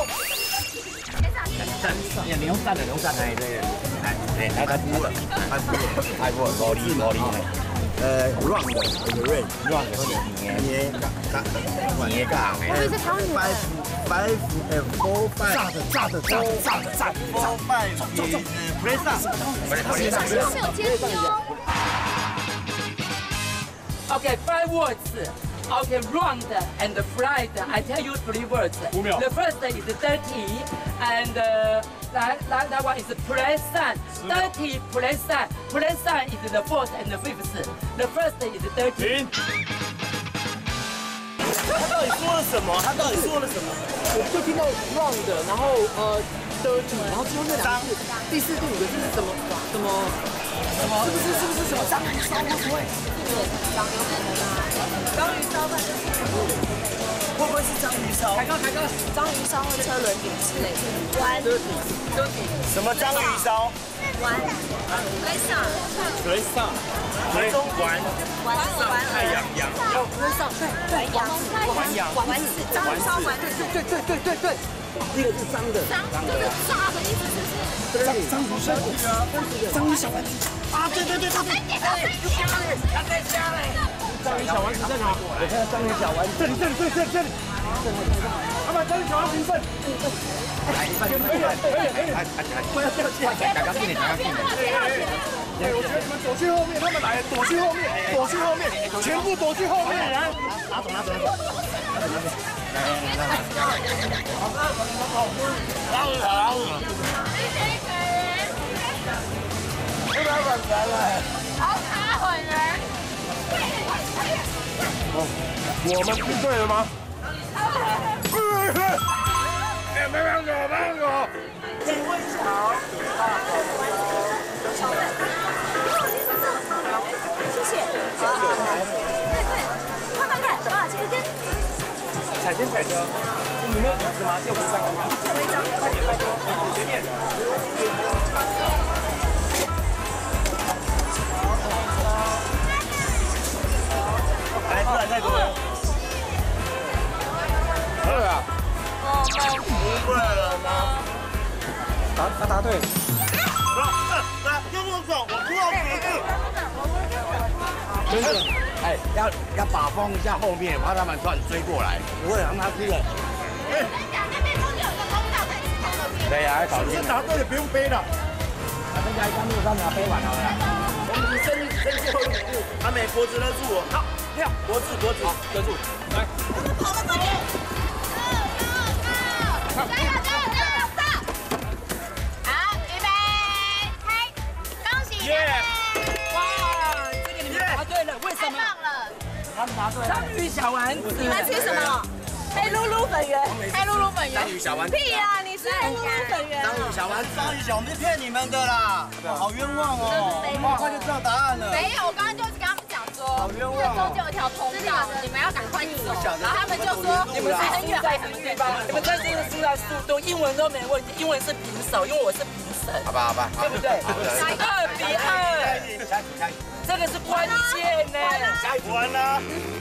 你用站的，用站的，对。来，开播了，萝莉。 round and red。 round 是捏杠。 我以为是汤圆。 5 and 4 5。 炸的。 4 5 pleasant。 上面有天气哦。 Okay, 5 words. Okay, round and fried. I tell you 3 words. 5秒。 The first is dirty, and that one is pleasant. Dirty, pleasant. Pleasant is the fourth and the fifth. The first is dirty. 他到底说了什么？ 我就听到 round， 然后dirty， 然后最后那两个字，第4、第5个字是什么？是不是什么章鱼烧？会不会？章鱼烧吧？会不会是章鱼烧？凯哥，章鱼烧和车轮饼之类的。玩。 什么章鱼烧？ 玩。 水上。太阳。 对， 丸子，章鱼烧丸子。 对，这个是脏的， 就是炸的意思，是不是？ 章鱼烧，章鱼小丸子。啊，对。章鱼小丸子在哪？我看到章鱼小丸子，这里。老板，章鱼小丸子一份。来一份。不要掉下来，刚刚进来。我觉得你们躲去后面，他们来，躲去后面，全部躲去后面。来，拿走。 好卡混人。 我们拼对了吗？没有。 请问一下，谢谢。对，看，啊，这个踩车，你们有椅子吗？借我3个吗？ 借我1张， 快点，拜托，随便。 来，泰国人。 对啊。 不会了吗？ 答对。 来，就这么走，我突然觉得。 真的，要把风一下后面，怕他们突然追过来。不会让他哭了。对呀，还考虑。 是答对了，不用背了。 剩下一张路上拿背完了。 我们剩最后一步，阿美脖子勒住我，好，跳，脖子勒住，来。 跑了，快点！加油！好，预备，开！恭喜！ 哇，这个你们答对了，为什么？ 他们答对了。 章鱼小丸子。 你们吃什么？黑噜噜粉圆。 章鱼小丸子。 屁啊！你是黑噜噜粉圆。 章鱼小丸子。 章鱼小，我们是骗你们的啦，好冤枉哦！很快就知道答案了。 没有，我刚刚就是跟他们讲说，这中间有一条通道，你们要赶快走。然后他们就说， 你们是输在什么地方？你们真的是输在速度，英文都没问题，英文是平手，因为我是评审。 好吧， 对不对？2比2，这个是关键呢。 完了，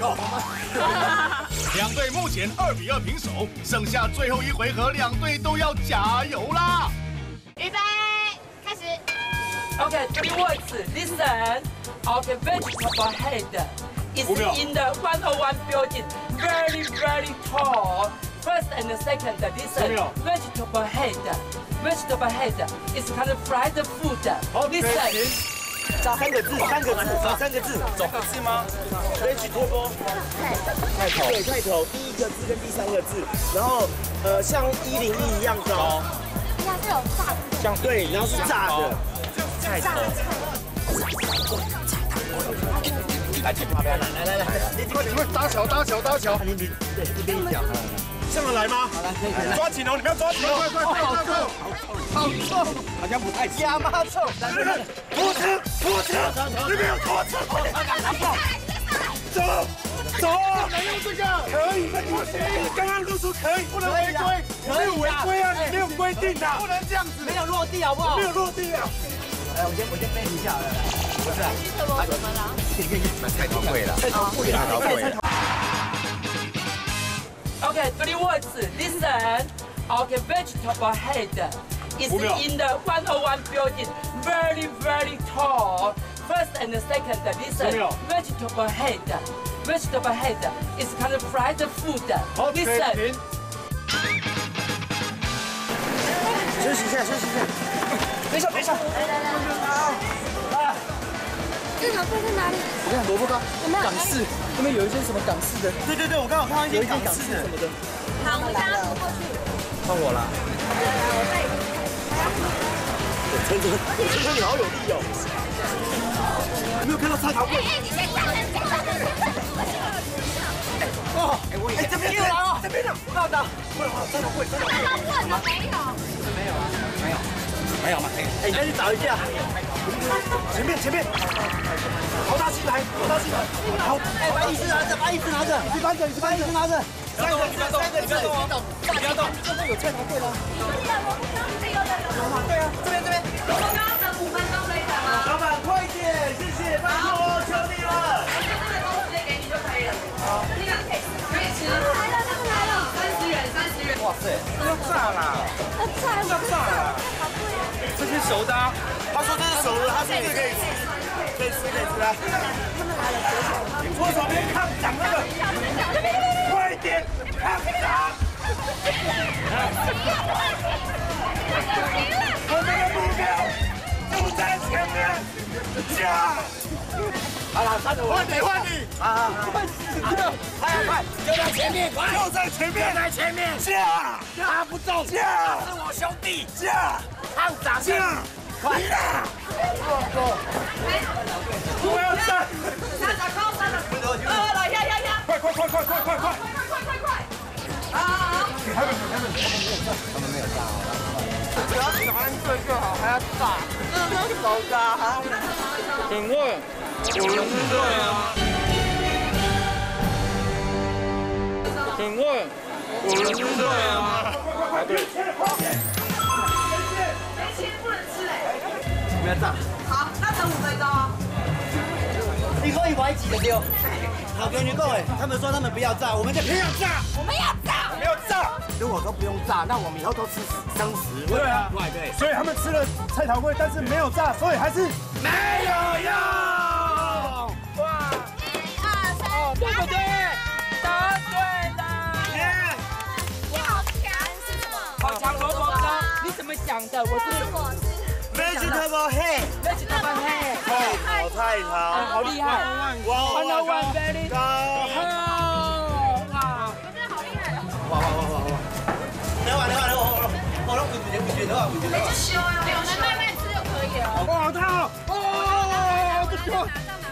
两队目前2比2平手，剩下最后一回合，两队都要加油啦！ 预备，开始。 Okay, 3 words. Listen. Okay, vegetable head is in the 101 building. Very, very tall. First and second, listen. Vegetable head. Vegetable head is kind of fried food. Listen. 找3个字，找个字吗？vegetable。对，开头第1个字跟第3个字，然后像101一样高。 应该是有炸的。 像对，然后是炸的。菜头。 来，请旁边来， 你们搭桥，你一边一脚。这样来吗？ 好了，可以。 抓紧哦，你们要抓紧哦！快！好重， 好像不太亚麻臭， 拖车，你们有拖车？走，能用这个？可以，不行，刚刚露出可以，不能违规，没有违规啊，你没有规定的，不能这样子， 没有落地好不好？ 没有落地啊！ 来，我先背一下，来，不是， 他怎么了？ 菜头贵了，菜头贵了。 Okay, 3 words. Listen. Okay, vegetable head is in the 101 building. Very, very tall. First and second, listen. Vegetable head. Vegetable head is kind of fried food. Listen. 休息一下。等一下。 这条队在哪里？ 我看萝卜糕， 港式，那边有一些什么港式的。对，我刚好看到一些港式的什么的。 好，我们大家走过去。 换我了。 陈你好有力哦！有没有看到菜头柜？ 你先讲。 这边有哦，这边有，看到。菜头柜。 他问了没有？ 没有吗？ 你再去找一下。前面。好大气来！好，把椅子拿着。你搬着。3个，你不要动，这边有菜头柜了。对啊，这边。 我刚刚等5分钟可以等吗？ 老板，快一点，谢谢，拜托，求你了。 这个都直接给你就可以了。好，这个可以吃。 啦。 那炸什么炸啦？好贵啊！ 这是熟的啊。 他说这是熟的，他说这可以吃，可以吃，可以吃啊。 他们来了， 你左手边看讲那个，快一点，看讲。我们的目标就在前面，加！好了，换你，换你！啊！快！就在前面，快！就在前面，就在前面！加！拿不动！加！是我兄弟！加！胖长！加！快啦！不要站！ 三打高，三打！来呀！ 快！ 好！ 他们没有炸好， 只要喜欢这就好，还要炸， 这是熟的啊！ 请问我们是对啊？请问我们是对啊？排队。 没钱不能吃哎！ 不要炸。 好，那等5分钟哦。 你可以玩几个丢？好，跟你讲哎，他们说他们不要炸，我们就偏要炸。 我们要炸！ 我们要炸！如果都不用炸，那我们以后都吃生食。对啊，对。所以他们吃了菜头粿，但是没有炸，所以还是没有用。哇 ！1、2、3， 对不对？答对了。 你好强是什么？ 好强萝卜糕，你怎么想的？我是 vegetable head。vegetable head。菜头， 好厉害！ 哇 ！101 very 高。 哇！真的好厉害！ 哇！你好，我拢规矩好啊，规矩好。 就修啊，我们慢慢吃就可以了。 哇，太好！哦，不错。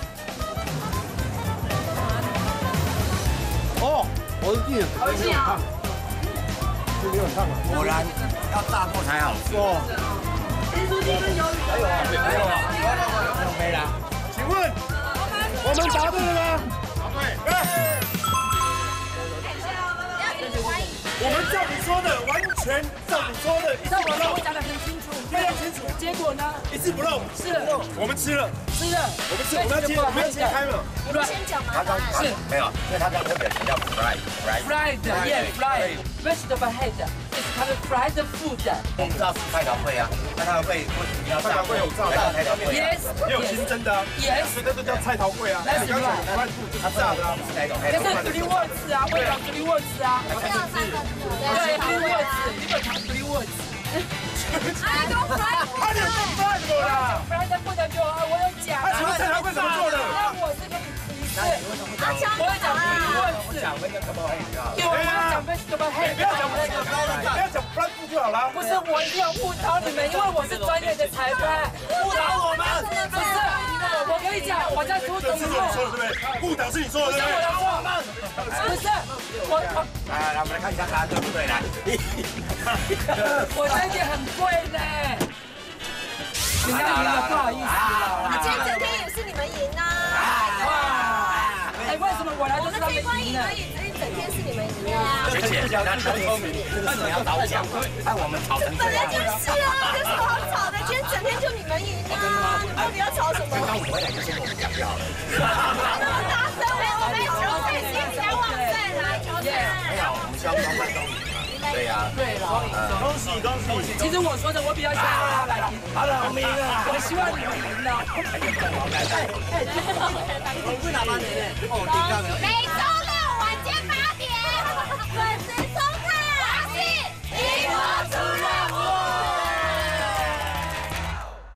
哦，我的弟， 好近啊！ 这没有烫啊， 果然要炸过才好吃。 哦。 盐酥鸡跟鱿鱼。 还有啊，没了。 请问我们答对了吗？答对。我们照你说的，完全照你说的，一字不漏。 我讲得很清楚， 非常清楚。 结果呢？ 一字不漏。 是了， 我们吃了， 吃了， 我们要切开了。 你们先讲嘛。 是没有，因为他刚特别强调 fried vegetable head is kind of fried food。 我们知道是菜头粿啊，菜头粿你要炸粿有炸的菜头粿 ，yes， 也有清蒸的啊 ，yes， 所以这就叫菜头粿啊。那你刚才fried food就是炸的啊，是哪种？ 这是 three words 啊，为了 three words 啊。对 ，three words， 你们讲 three words。 I don't fried food。 你有做饭过啦 fried food 就我有讲。 请问菜头粿怎么做的？ 那我是个厨师，我会讲 three words。 讲 vegetable head 啊。 有人讲 vegetable head， 不要讲 fried food 就好了。 不是，我一定要误导你们，因为我是专业的裁判。 误导我们？ 不是，我跟你讲，我在出题目。 对不对？误导是你说的，对不对？ 不是，我。 来，我们来看一下答案对不对？来， 我这件很贵呢。你赢了，不好意思啦。 今天整天也是你们赢啊！ 哇！哎，为什么我来都是他们赢呢？ 只是整天是你们赢啊！ 学姐，那你很聪明，为什么要倒奖？哎，我们吵成这样。 本来就是啊，有什么好吵的？今天整天就你们赢啊！你到底要吵什么？ 刚我回来就先跟我们讲就好了。 那么大声，我们球赛先交往赛来球赛。 没有，我们希望双方都赢。对呀， 对了， 恭喜恭喜！ 其实我说的，我比较想要来赢。 好了，我们赢了。 我希望你们赢了。 我会拿把你的。哦， 美洲